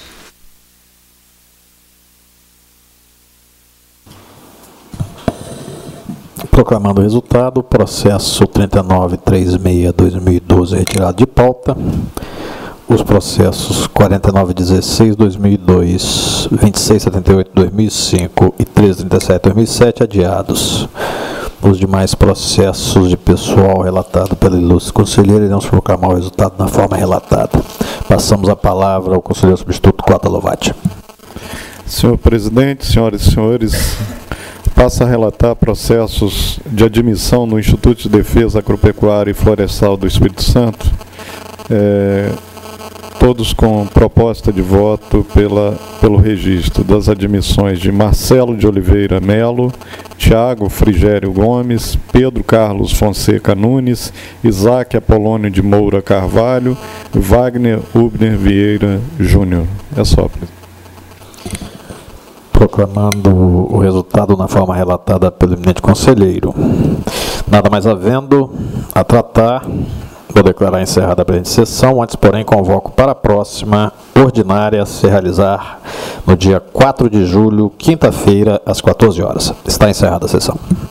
Proclamando o resultado, processo 3936/2012 retirado de pauta. Os processos 4916/2002, 2678/2005 e 1337/2007 adiados. Os demais processos de pessoal relatado pela ilustre conselheira irão proclamar o resultado na forma relatada. Passamos a palavra ao conselheiro substituto Cota Lovati. Senhor presidente, senhoras e senhores, passa a relatar processos de admissão no Instituto de Defesa Agropecuária e Florestal do Espírito Santo, todos com proposta de voto pelo registro das admissões de Marcelo de Oliveira Melo, Tiago Frigério Gomes, Pedro Carlos Fonseca Nunes, Isaac Apolônio de Moura Carvalho, Wagner Ubner Vieira Júnior. É só, presidente. Proclamando o resultado na forma relatada pelo eminente conselheiro. Nada mais havendo a tratar, vou declarar encerrada a presente sessão. Antes, porém, convoco para a próxima ordinária a se realizar no dia 4 de julho, quinta-feira, às 14 horas. Está encerrada a sessão.